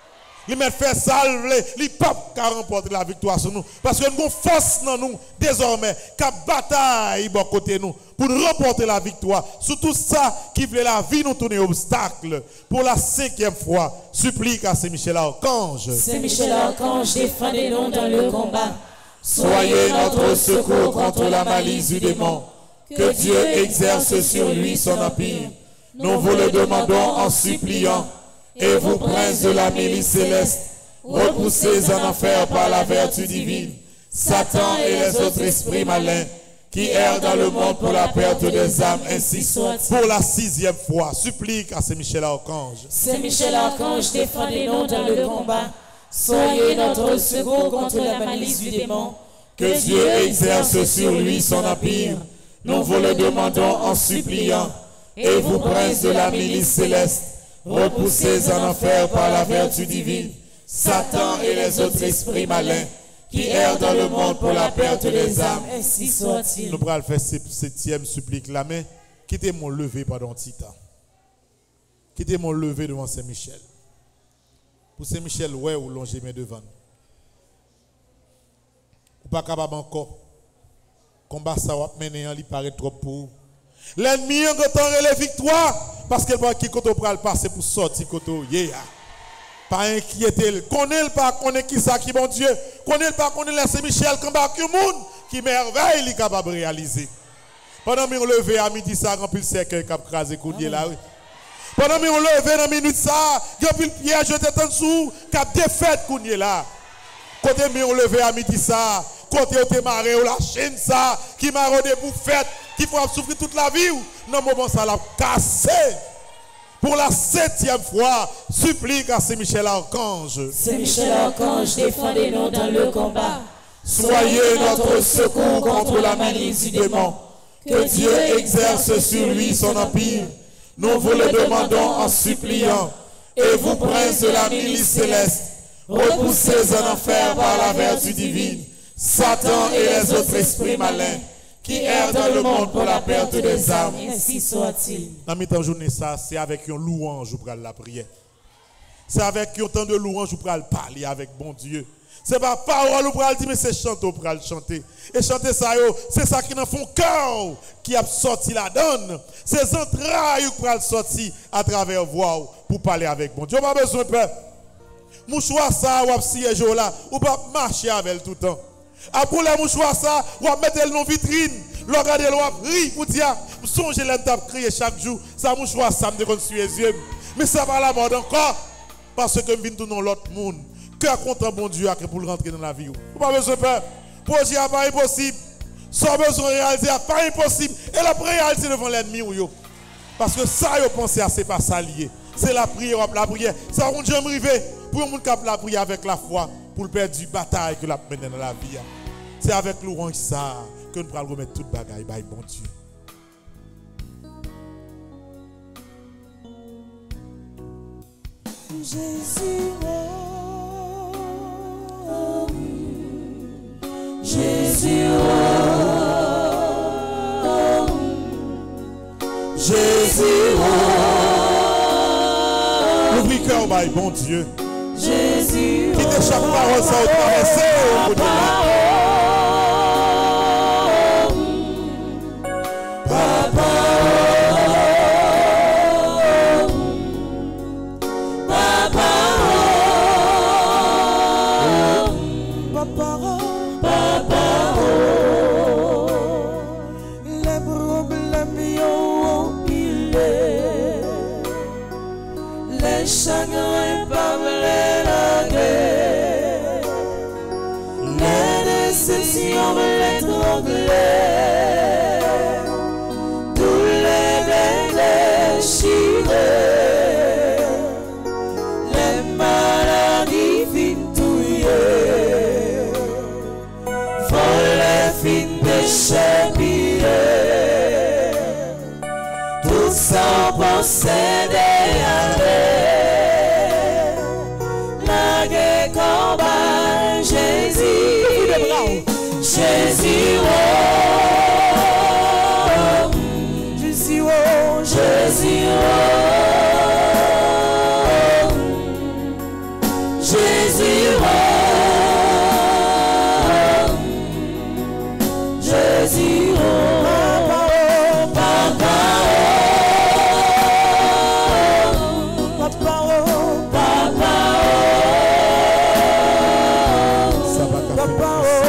S4: Il m'a fait salver, il n'a pas remporté la victoire sur nous. Parce que nous avons force dans nous, désormais, qu'à bataille de côté nous, pour remporter la victoire. Sur tout ça qui voulait la vie nous tourner obstacle. Pour la cinquième fois, supplique à Saint-Michel Archange.
S3: Saint-Michel Archange, défendez-nous dans le combat.
S2: Soyez notre secours contre la malice du démon. Que Dieu exerce sur lui son empire. Nous vous le demandons en suppliant. Et vous, princes de la milice céleste, repoussez en enfer par la vertu divine Satan et les autres esprits malins qui errent dans le monde pour la perte des âmes, ainsi soit-il.
S4: Pour la sixième fois, supplique à Saint-Michel Archange.
S3: Saint-Michel Archange, défendez-nous dans le combat. Soyez notre secours contre la malice du démon.
S2: Que Dieu exerce sur lui son empire. Nous vous le demandons en suppliant. Et vous, princes de la milice céleste, repoussez en enfer par la vertu divine Satan et les autres esprits malins qui errent dans le monde pour la perte des âmes.
S3: Ainsi soit-il.
S4: Nous pourrons faire septième supplique la main. Quittez mon lever pendant un petit temps. qui était mon levé devant Saint-Michel. Pour Saint-Michel, ouais, ou longer mes devant. Ou pas capable encore. Combat ça va mener, il paraît trop pour. L'ennemi a gagné la victoire parce qu'elle va qui côté pour passer pour sortir côté. Pas inquiéter, connaît pas connaît qui ça qui bon Dieu, connaît pas connaît la Saint-Michel combat que monde qui merveille il capable de réaliser. Pendant que on levé à midi ça rempli le cercle qui a crasé coudier là oui. Pendant que on levé dans minute ça, rempli le piège jeté en dessous qui a défaite coudier là. Côté on levé à midi ça, côté on te maré ou la chaîne ça qui m'a rodé pour fête, qui faut souffrir toute la vie non moment ça l'a cassé. Pour la 7e fois, supplique à Saint-Michel Archange.
S3: Saint-Michel Archange, défendez-nous dans le combat.
S4: Soyez notre secours contre la malice du démon. Que Dieu exerce sur lui son empire. Nous vous le demandons en suppliant. Et vous, princes de la milice céleste, repoussez en enfer par la vertu divine Satan et les autres esprits malins qui errent dans le monde pour la perte des âmes.
S3: Ainsi soit-il.
S4: Dans mi-temps journée ça, c'est avec une louange pour la prière. C'est avec un temps de louange pour parler avec bon Dieu. C'est pas parole pour dire mais c'est chanter pour chanter. Et chanter ça c'est ça qui dans font cœur qui a sorti la donne. C'est entrailles pour sortir à travers voix pour parler avec bon Dieu. Pas besoin de peur. Mouchoir ça ou siège là ou pas marcher avec elle tout le temps. Après le mouchoir ça, ou mettre le dans vitrine, regarder le rire pour dire, songez l'entendre crier chaque jour, ça mouchoir ça me déconstruit les yeux. Mais ça va la mode encore parce que je viens tout dans l'autre monde. Cœur content bon Dieu pour rentrer dans la vie. Vous pas besoin de peur. Projet n'est pas impossible. Sans besoin de réaliser, pas impossible. Et la réalité devant l'ennemi ou yo. Parce que ça yo pensez c'est pas ça lié. C'est la prière, la prière. Ça on jamais arrivé pour monde qui la prière avec la foi. Pour le perdre du bataille que la mener dans la vie. C'est avec l'orange ça que nous pourrons remettre toute bagaille by bon Dieu.
S3: Jésus, Jésus, Jésus,
S4: ouvre le cœur by bon Dieu.
S3: Jésus,
S4: qui te chaque parole ça au traverser au bout de
S3: chagrin pas la guerre, les déceptions l'étrangler, tous les blés déchirés, les maladies fin touillées, volets fin déchirés, tout ça possédé. Jésus, oh, Jésus, oh, Jésus, oh, Jésus, oh, Jésus, oh, Papa, oh, Papa, oh, Papa, oh, Papa, oh.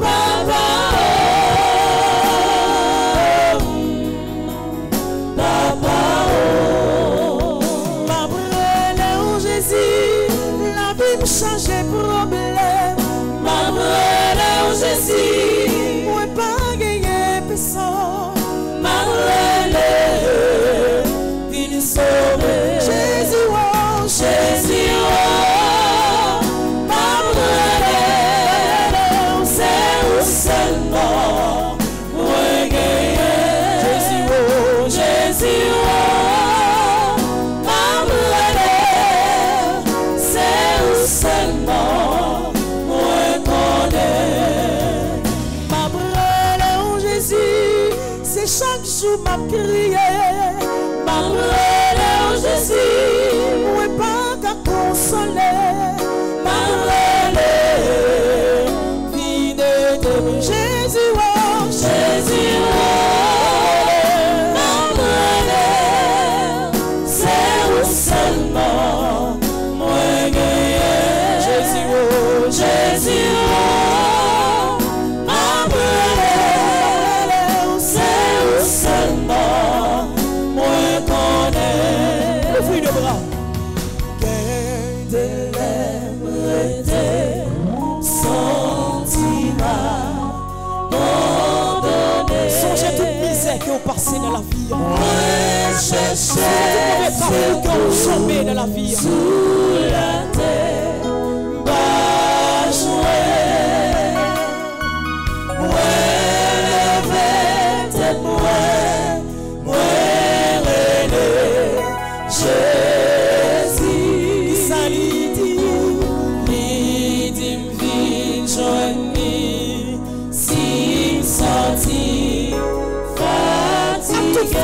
S3: Changer problème, ma brûle Jésus, moi pas gagner personne, ma brûle, viens sauver, Jésus, oh, Jésus, oh, ma brûle, c'est où seulement, moi gagner, Jésus, oh, Jésus, oh, ma brûle, seulement moi connais ma brûle Jésus c'est chaque jour m'a crié ma brûle Jésus
S2: Songez toute misère que vous passez dans la vie.
S3: Chercher
S2: tout mauvais parcours que vous tombez dans la vie.
S3: sous la terre, bas jouer. Ouais, tête moi, Jésus.
S2: Salut,
S3: Dit m'vin joigni, si m'senti fatigué.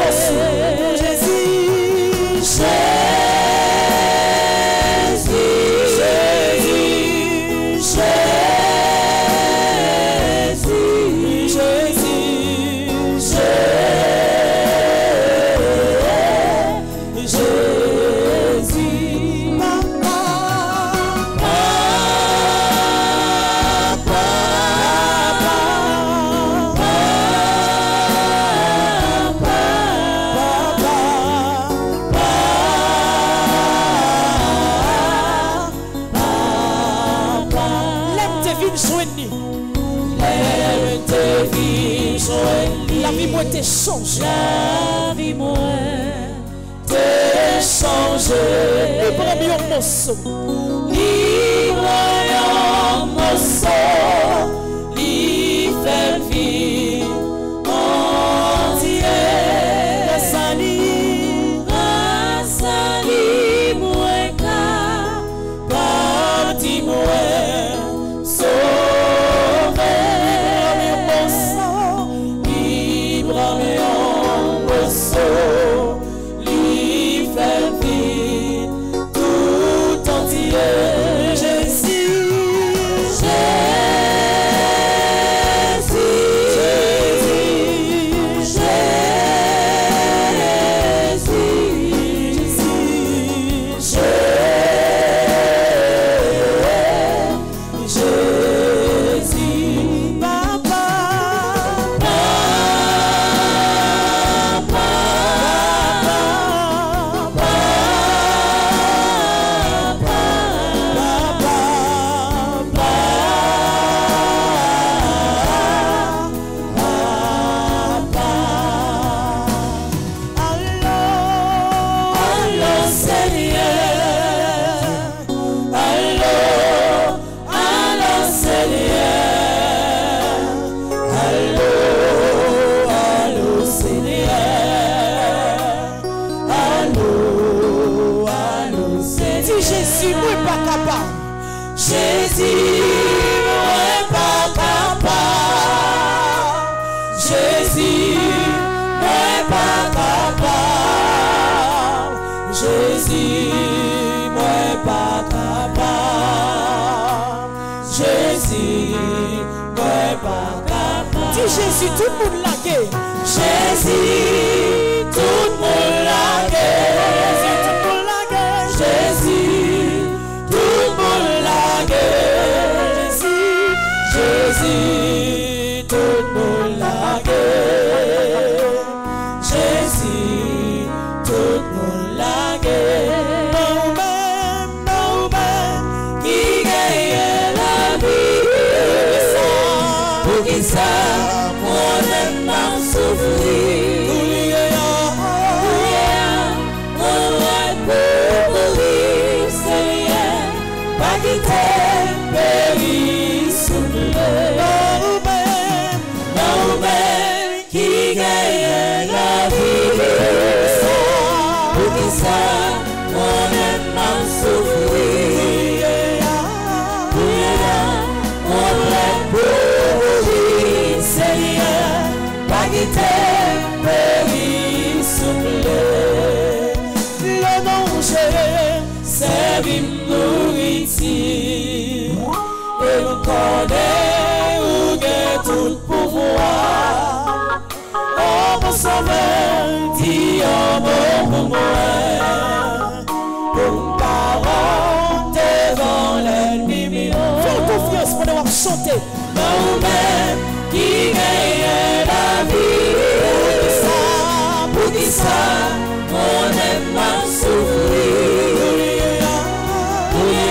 S2: La vie moi t'est changée.
S3: La vie moi t'est changée.
S2: Libre un morceau.
S3: Libre un morceau. Li fait vie entière. Rasali moi ka parti moi sauvé. Lui fait vite tout entier. Jésus,
S2: Jésus, tout le monde l'a gué.
S3: Jésus, tout le monde l'a gué. Jésus, tout le monde l'a gué. Jésus, tout le monde l'a gué. Jésus, tout le monde l'a gué. Qui gagne la vie. Pour qui ça?
S2: Chanter.
S3: Nous-mêmes qui gagne la vie. Pour qui ça, on aime mal souffrir.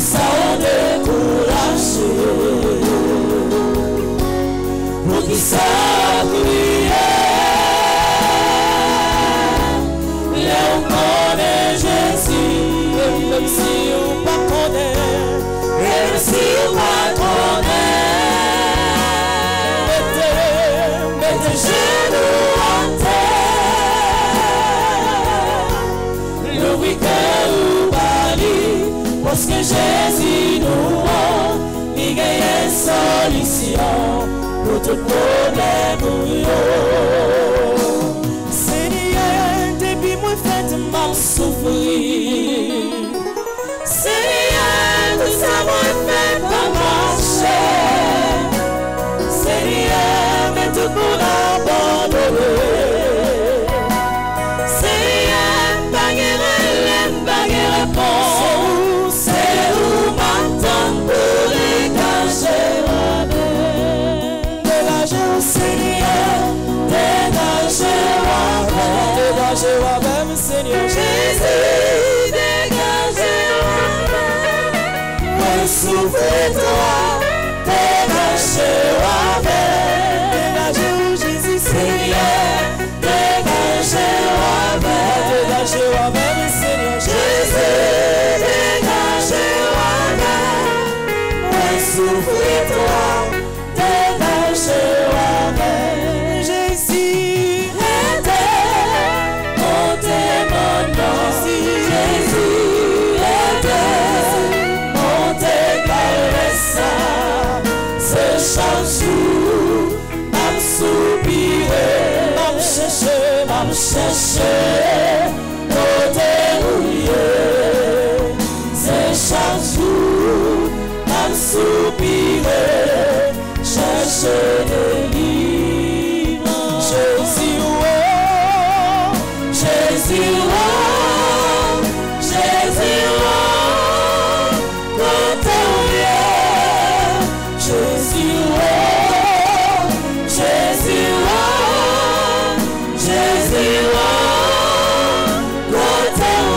S2: ça on découragé, pour qui ça prier, là on connaît Jésus, même si on pas connaît, même si on pas connaît, mettez genoux en terre, le week-end ou Bali, parce que Jésus nous a, il gagne une solution pour tout problème. Seigneur, depuis moi fait mal souffrir, Seigneur, tout ça moi fait pas marcher, Seigneur, mais tout pour abandonner, Seigneur, pas de réponse, c'est où m'attendre pour dégager ma vie, dégager au Seigneur, dégager ma vie, dégager ma vie, Seigneur Jésus, dégager ma vie, moi souffre-toi, dégager ma vie, dégager au Jésus Seigneur, dégager ma vie, dégager ma vie, Seigneur Jésus, dégager ma vie, moi souffre-toi, dégager ma vie, Jésus, aide, montez mon nom, Jésus, aide, montez calmer ça, c'est chaque jour, m'a soupirer, m'a chercher, c'est chaque jour, m'a soupirer, chercher des livres. Jésus, oh, Jésus, oh, Jésus, oh, côté où Jésus, oh, Jésus, oh, Jésus, oh, côté où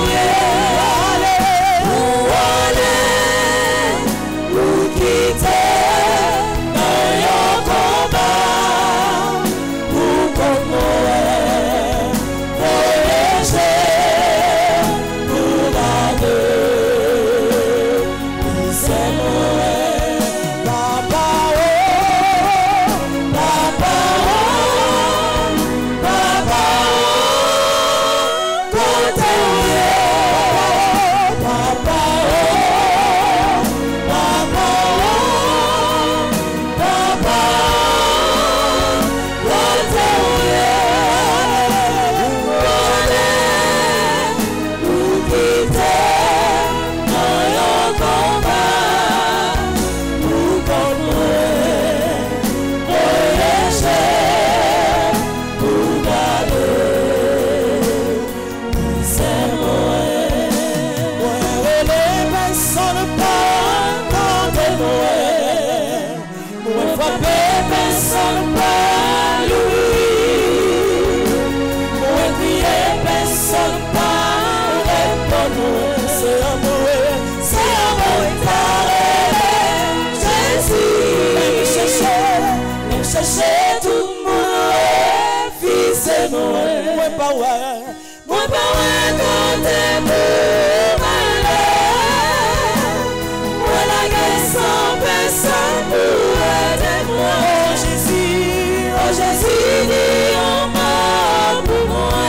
S2: chercher tout le monde, fils et moi pas ouais côté pour malheur, moi la guerre sans personne pour aider moi. Oh Jésus, dis en mort pour moi.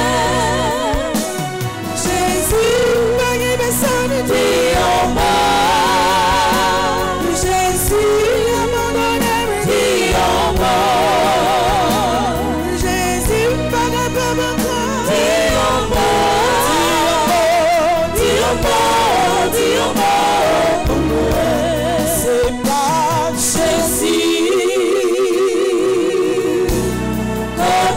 S2: Jésus, pas de personne dit en mort. Jésus, abandonné, dit en mort. Jésus, pas de problème. C'est pas Jésus.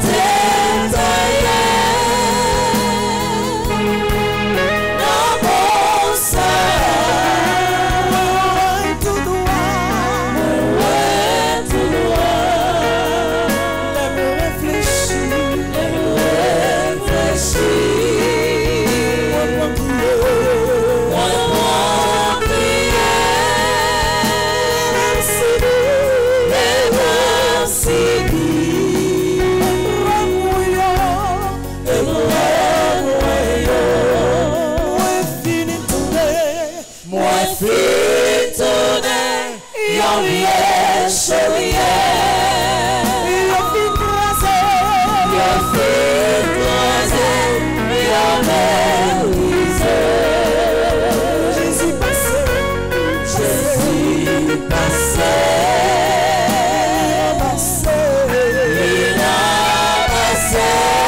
S3: fin tourner, yon vie chérie. Yon fin croiser, yon mérisé. Jésus passé, il a passé.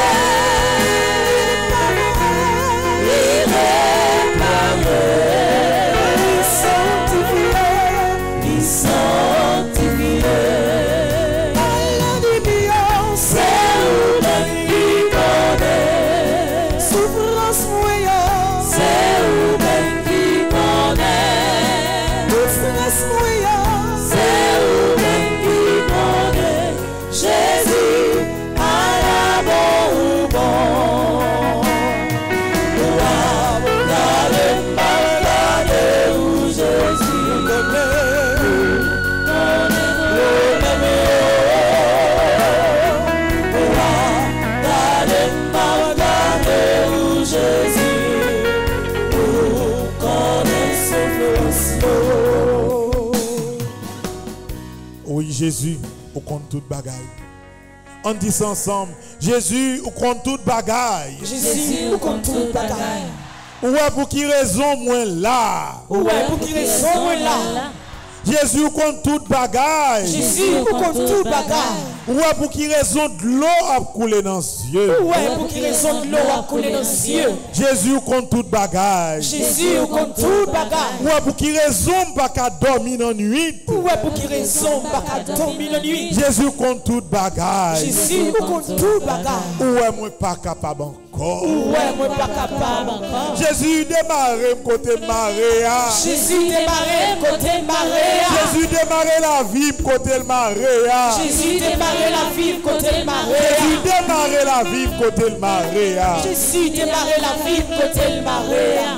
S4: Oui, Jésus, au compte toute bagaille. On dit ça ensemble. Jésus, au compte toute bagaille.
S2: Jésus, au compte toute bagaille.
S4: Ouais, pour qui raison, moi là?
S2: Ouais, pour qui raison, moi là?
S4: Jésus, au compte toute bagaille.
S2: Jésus, au compte toute bagaille.
S4: Ouais, pour qui raison de l'eau a coulé dans les yeux.
S2: Ouais, pour qui raison de l'eau a coulé dans les yeux.
S4: Jésus, au compte toute bagaille.
S2: Jésus, au compte toute bagaille.
S4: Ouais, pour qui raison pas qu'à dormir dans la nuit.
S2: Ouais, pour qui raison pas qu'à dormir la nuit.
S4: Jésus, au compte toute bagaille.
S2: Jésus, au compte toute bagaille.
S4: Ouais, moi pas capable encore.
S2: Ouais, moi pas capable encore.
S4: Jésus démarre côté Maria.
S2: Jésus démarre côté Maria.
S4: Jésus démarre la vie côté le Maria.
S2: Jésus démarre la vie côté le Maria.
S4: Jésus démarre la vie côté le Maria.
S2: Jésus démarre la vie côté le Maria.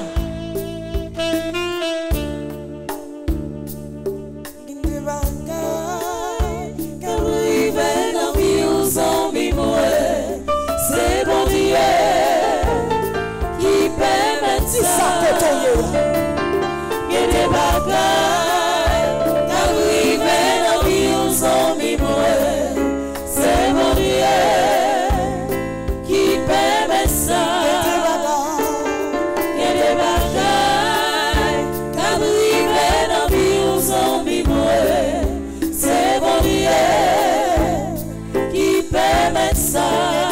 S3: C'est bon Dieu qui permet ça. Il y a des bagailles qui arrivent dans la vie aux hommes. C'est bon Dieu qui permet ça. Il y a des bagailles qui arrivent dans la vie aux hommes. C'est bon Dieu qui permet ça.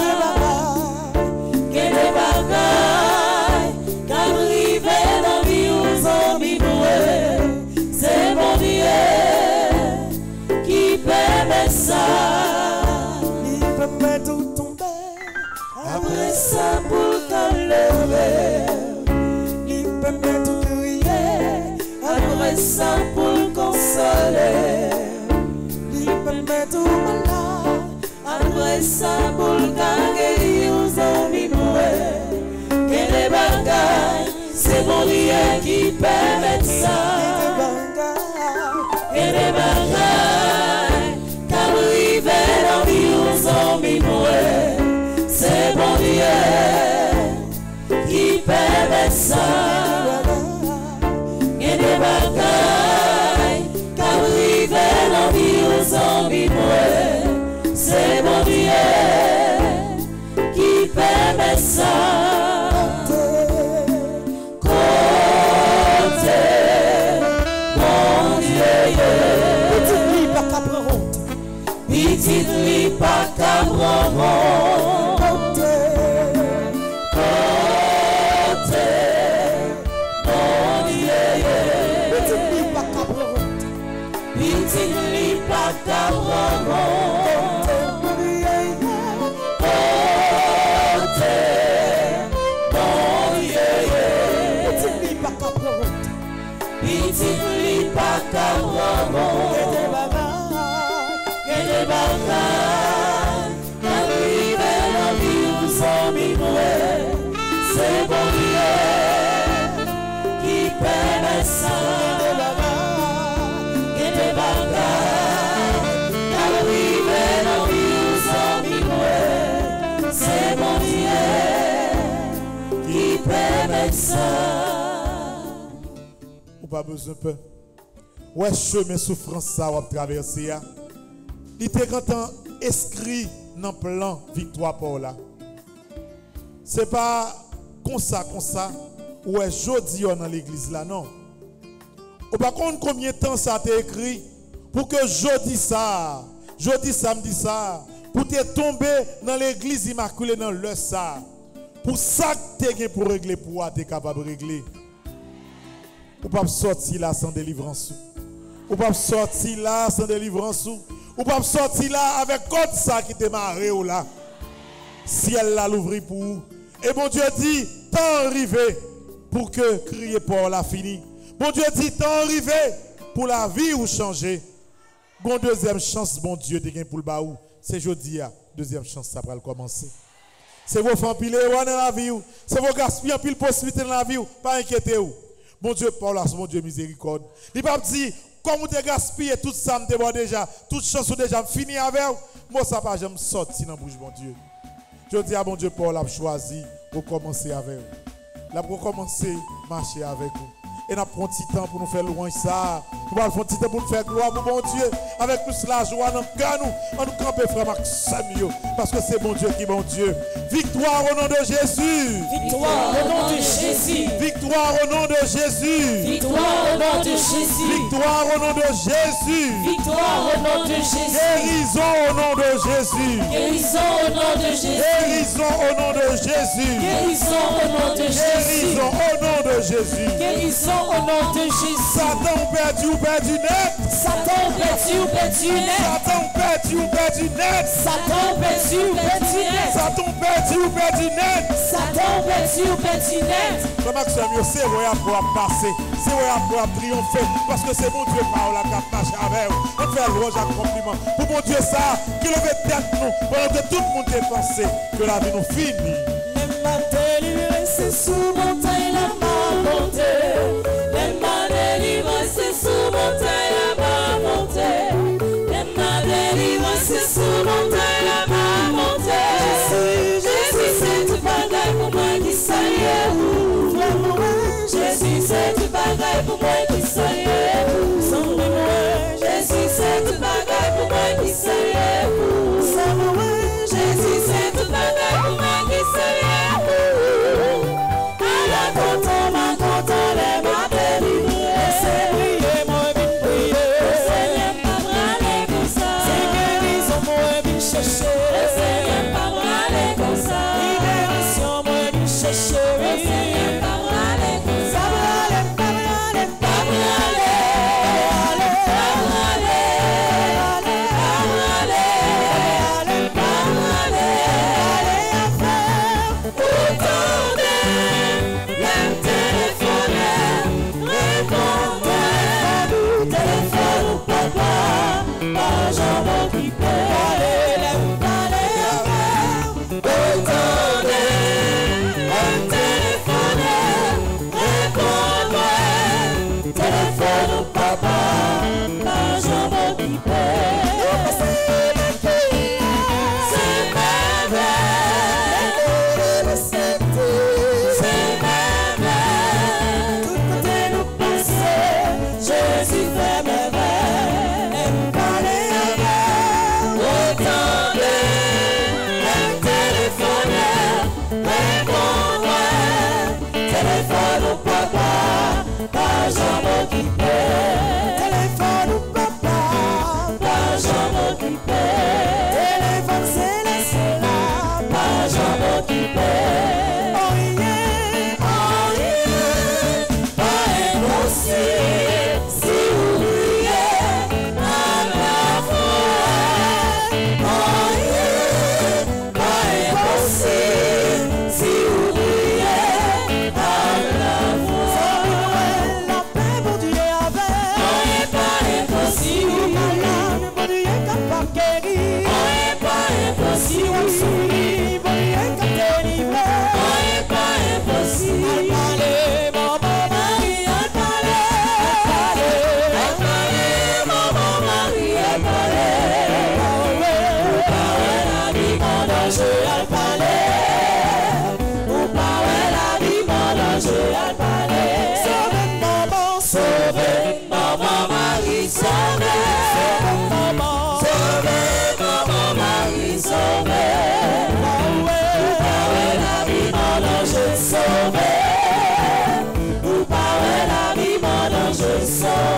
S2: Il permet tout tomber.
S3: Après ça pour te lever.
S2: Il permet tout crier.
S3: Après ça pour consoler.
S2: Il permet tout malade.
S3: Après ça pour guérir aux amis moués. Et les bagailles, c'est mon Dieu qui permet ça. Et les bagailles, qu'arriver dans vie aux amis moués. C'est mon Dieu qui permet ça. Et les bagailles, qu'arriver dans vie aux amis moués. C'est mon Dieu qui permet ça. Côté, mon Dieu.
S2: Petite li pas qu'à prendre honte.
S3: Petite li pas qu'à prendre honte. Côté, mon Dieu.
S2: Petite li pas qu'à prendre honte.
S3: Petite li pas qu'à prendre honte. Petite li pas qu'à prendre honte. Et des bagailles qu'arriver dans vie aux amis moués. C'est bon Dieu qui permet ça. Et des bagailles qu'arriver dans vie aux amis moués. C'est bon Dieu qui permet ça.
S4: pas besoin de peur. Ouais, chemin souffrance ça va traverser. Il était quand inscrit dans le plan victoire pour là. C'est pas comme ça, ouais, jodi dans l'église là, non. Ou par contre, combien de temps ça a été écrit pour que jodi samedi ça, pour te tomber dans l'église immaculée dans le ça. Pour ça que tu es pour régler, pour être capable de régler. Ou pas sortir là sans délivrance. Ou pas sortir là sans délivrance. Ou pas sortir là avec code ça qui te marre ou là. Ciel là l'ouvrir pour vous. Et bon Dieu dit, temps arrivé pour que crier pour la fini. Bon Dieu dit, temps arrivé pour la vie ou changer. Bon deuxième chance, bon Dieu, te pour le baou. C'est jeudi, deuxième chance, ça va commencer. C'est vos femmes pile dans la vie. C'est vos gaspillants pile possibilité dans la vie. Pas inquiétez-vous. Bon Dieu, Paul, mon Dieu miséricorde. Il va dire, comme vous avez gaspillé tout ça, me déjà, toute chance déjà fini avec vous. Moi, ça va jamais sortir dans la bouche, mon Dieu. Je dis à mon Dieu, Paul a choisi pour commencer avec vous. Là, pour commencer à marcher avec vous. Et nous avons un petit temps pour nous faire louange ça. Nous avons un petit temps pour nous faire gloire pour mon Dieu. Avec plus la joie dans le cœur, nous nous camper frère Maxime. Parce que c'est mon Dieu qui est bon Dieu. Victoire au nom de Jésus.
S2: Victoire au nom de Jésus.
S4: Victoire au nom de Jésus.
S2: Victoire au nom de Jésus.
S4: Victoire au nom de Jésus.
S2: Victoire au nom de Jésus.
S4: Guérison au nom de Jésus.
S2: Guérison au nom de Jésus.
S4: Guérison au nom de Jésus.
S2: Guérison au nom de Jésus.
S4: Guérison au nom de Jésus.
S2: Guérison au nom de Jésus.
S4: Satan perdu net.
S2: Satan perdu net.
S4: Satan perdu net.
S2: Satan perdu net.
S4: Satan perdu net.
S2: Satan perdu net.
S4: Comment que c'est vrai pour passer, c'est vrai pour triompher, parce que c'est mon Dieu par la qui marche avec vous. On fait louange à compliment. Pour mon Dieu ça, qui levait tête nous, pendant que tout le monde est pensé que la vie nous finit.
S2: Même ma délivrance, c'est sous montagne la ma bonté. Même ma délivrance, c'est sous montagne la ma bonté. Même ma délivrance, c'est sous montagne la ma bonté. Jésus, c'est tout bagaille pour moi qui s'aille. Jésus, c'est tout bagaille pour moi qui s'aille. Jésus, c'est tout bagaille pour moi qui s'aille. Jésus, c'est tout bagaille pour moi qui s'aille.
S3: Si vous priez,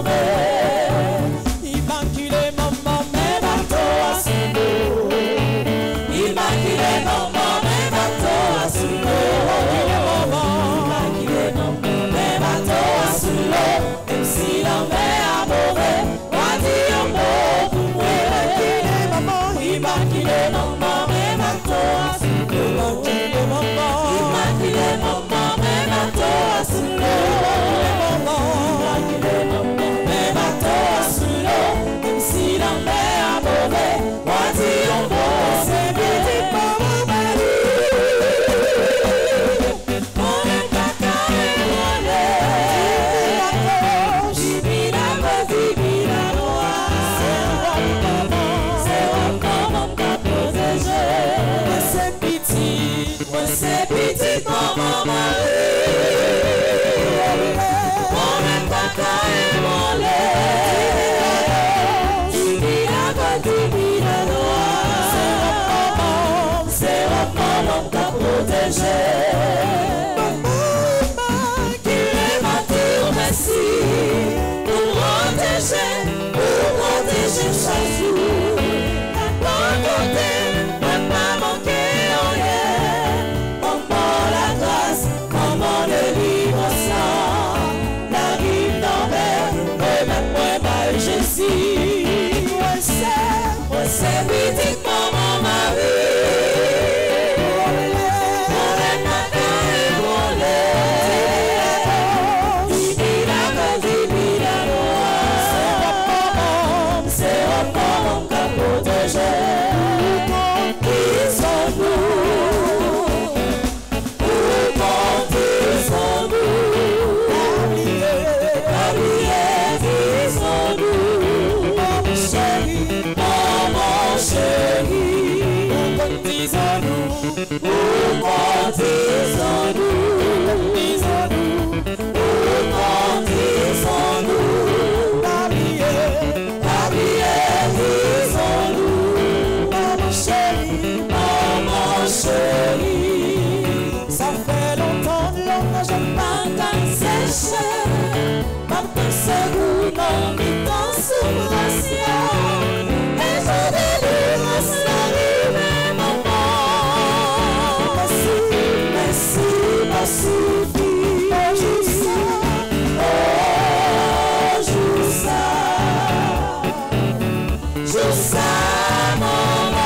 S2: Immaculée maman, mes bateaux à sous l'eau. Immaculée maman, mes bateaux à sous l'eau. Immaculée maman, mes bateaux à sous l'eau. Même si la mer a mauvais, moi dis un mot pour moi. Immaculée maman, mes bateaux à sous l'eau. Immaculée maman, mes bateaux à sous l'eau. Immaculée maman, mes bateaux à sous l'eau. Même si la mer a mauvais, moi dis un mot. C'est petit pour mon mari. Mon caca est volé. Jibila Jibila noir. C'est comment qu'a protégé. Moi c'est petit pour mon mari. Mon caca est volé. Jibila noir. C'est comment qu'a protégé. Protéger chaque jour, pas compter, pas manquer en rien. Maman la grâce, maman le livre sang, la rive d'envers, et même moi mal Jésus. Moi c'est petit maman Marie. Ça fait longtemps que je pas séché. Maintenant c'est vous dans mes temps souffrance. Et je délivre ça arrive maman. Merci, joue ça maman.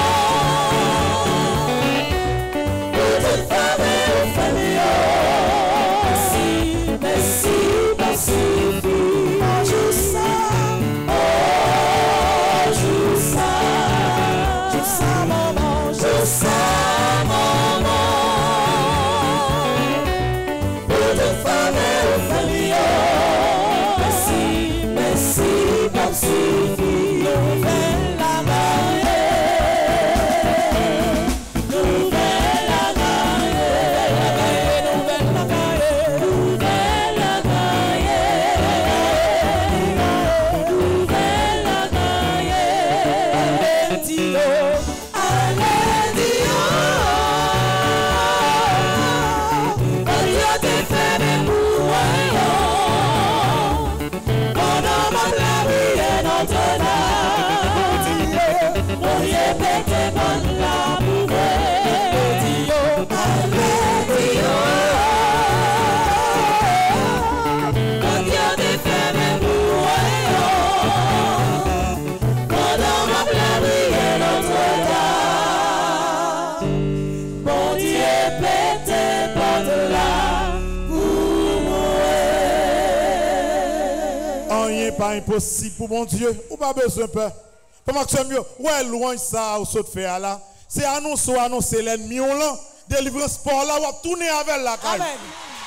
S4: Pas impossible pour mon Dieu, ou pas besoin de peur. Pour Maxime, ouais, loin ça, ou saute faire là. C'est annoncer l'ennemi, on l'a, délivrance pour là, ou tourner avec la caille. Amen.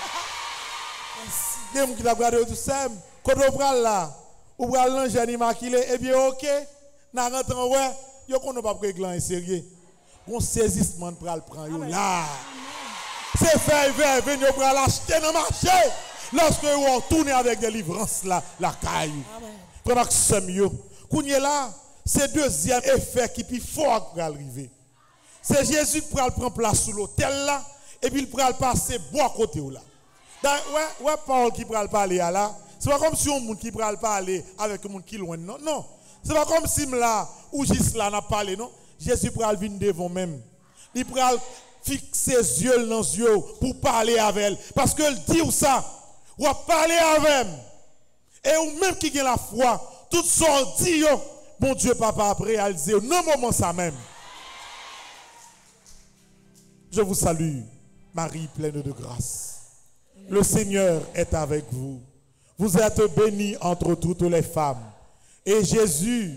S4: Merci. Qui t'a regardé tout ça, quand on prend là, ou prend l'ange immaculé, eh bien, ok, n'a rentrant, ouais, yo qu'on n'a pas pris gland sérieux. On saisissement pour le prendre là. C'est fait, venir pour l'acheter dans le marché. Lorsque vous tournez avec délivrance là, la caille. Pendant que c'est mieux. Kounye là, c'est deuxième effet qui est plus fort pour arriver. C'est Jésus qui prend place sous l'autel là, et puis il prend passer bois côté là. Ouais, Paul qui prend parler là, C'est pas comme si on monde qui pral parler avec un monde qui loin non. Non. C'est pas comme si là ou juste là n'a parlé non. Jésus pral venir devant même. Il pral fixer ses yeux dans les yeux pour parler avec elle parce que elle dit ou ça ou a parler avec elle. Et ou même qui a la foi, tout sorti bon Dieu papa après elle dit non moment ça même. Je vous salue Marie pleine de grâce. Le Seigneur est avec vous. Vous êtes bénie entre toutes les femmes. Et Jésus,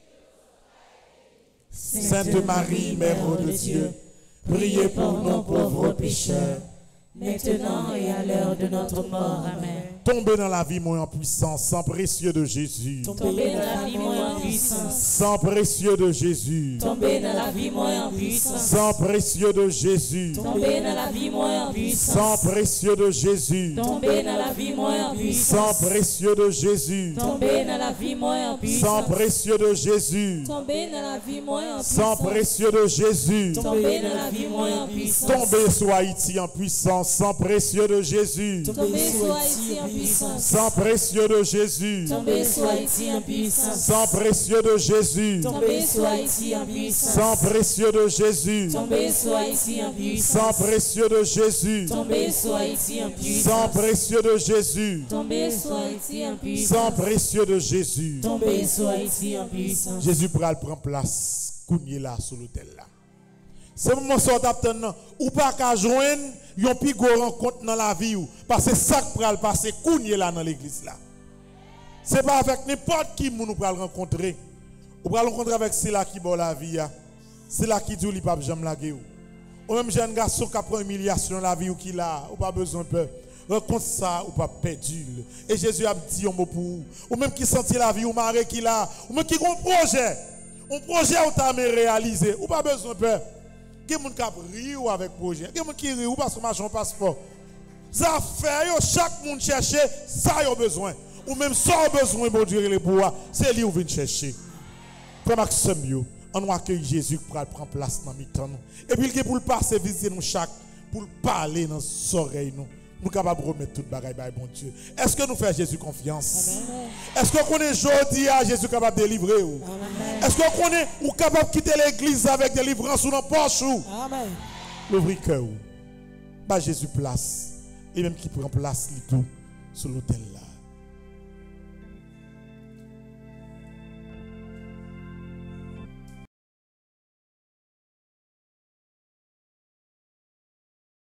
S4: Sainte Marie, Mère de Dieu, priez pour nous pauvres pécheurs,
S3: maintenant et à l'heure de notre mort. Amen.
S4: Tombez dans la vie, moi, en puissance, sang précieux de Jésus.
S3: Tombez dans la vie, moi, en puissance.
S4: Sang précieux de Jésus.
S3: Tombez dans la vie, moi, en puissance.
S4: Sang précieux de Jésus.
S3: Tombez dans la vie, moi, en puissance.
S4: Sang précieux de Jésus.
S3: Tombez dans la vie, moi, en puissance.
S4: Sang précieux de Jésus.
S3: Tombez dans la vie, moi, en puissance.
S4: Sang précieux de Jésus.
S3: Tombez dans la vie, moi, en puissance.
S4: Sang précieux de Jésus.
S3: Tombez dans la vie, moi, en puissance.
S4: Tombez sur Haïti en puissance. Sang précieux de Jésus.
S3: Tombez sur Haïti en puissance.
S4: Sang précieux de Jésus.
S3: Tombez sur Haïti en puissance.
S4: Sang précieux de Jésus.
S3: Tombez sur Haïti en puissance.
S4: Sang précieux de Jésus.
S3: Tombez sur Haïti en puissance.
S4: Sang précieux de Jésus.
S3: Tombez sur Haïti en puissance.
S4: Sang précieux de Jésus.
S3: Tombez sur Haïti en puissance.
S4: Sang précieux de Jésus.
S3: Tombez sur Haïti en puissance.
S4: Jésus pral prend place, kounye là sur l'autel là. C'est moment sort d'attendre ou pas qu'à joindre yon pi go rencontre dans la vie ou parce que ça pral passer kounye là dans l'église là. C'est pas avec n'importe qui nous pral rencontrer. Ou pral rencontrer avec cela qui bon la vie là. C'est là qui dit il pas jamais laguer ou même jeune garçon qui prend humiliation dans la vie ou qui là ou pas besoin peur. Rencontre ça ou pas perdu. Et Jésus a dit un mot pour vous. Ou même qui sentit la vie ou maré qui là, ou même qui a un projet ou t'a réalisé, ou pas besoin peur. Qui moun k'ap ri ou avec projet, qui moun qui ri ou parce que marche en passeport. Ça fait yo chaque monde chercher ça yo besoin. Ou même ça besoin bon Dieu les pour c'est lui ou vient chercher. Frère Maxime yo, on accueille Jésus pour prendre place dans mi-temps nous. Et puis il pour le passer visiter nous chaque pour parler dans nos oreilles nous. Nous sommes capables de remettre toute bagaille par bon Dieu. Est-ce que nous faisons Jésus confiance? Est-ce qu'on connaît aujourd'hui à Jésus capable de délivrer? Est-ce qu'on connaît ou capable de quitter l'église avec délivrance ou dans poche? Amen. L'ouvrir cœur. Bah Jésus place. Et même qui prend place tout sur l'autel là.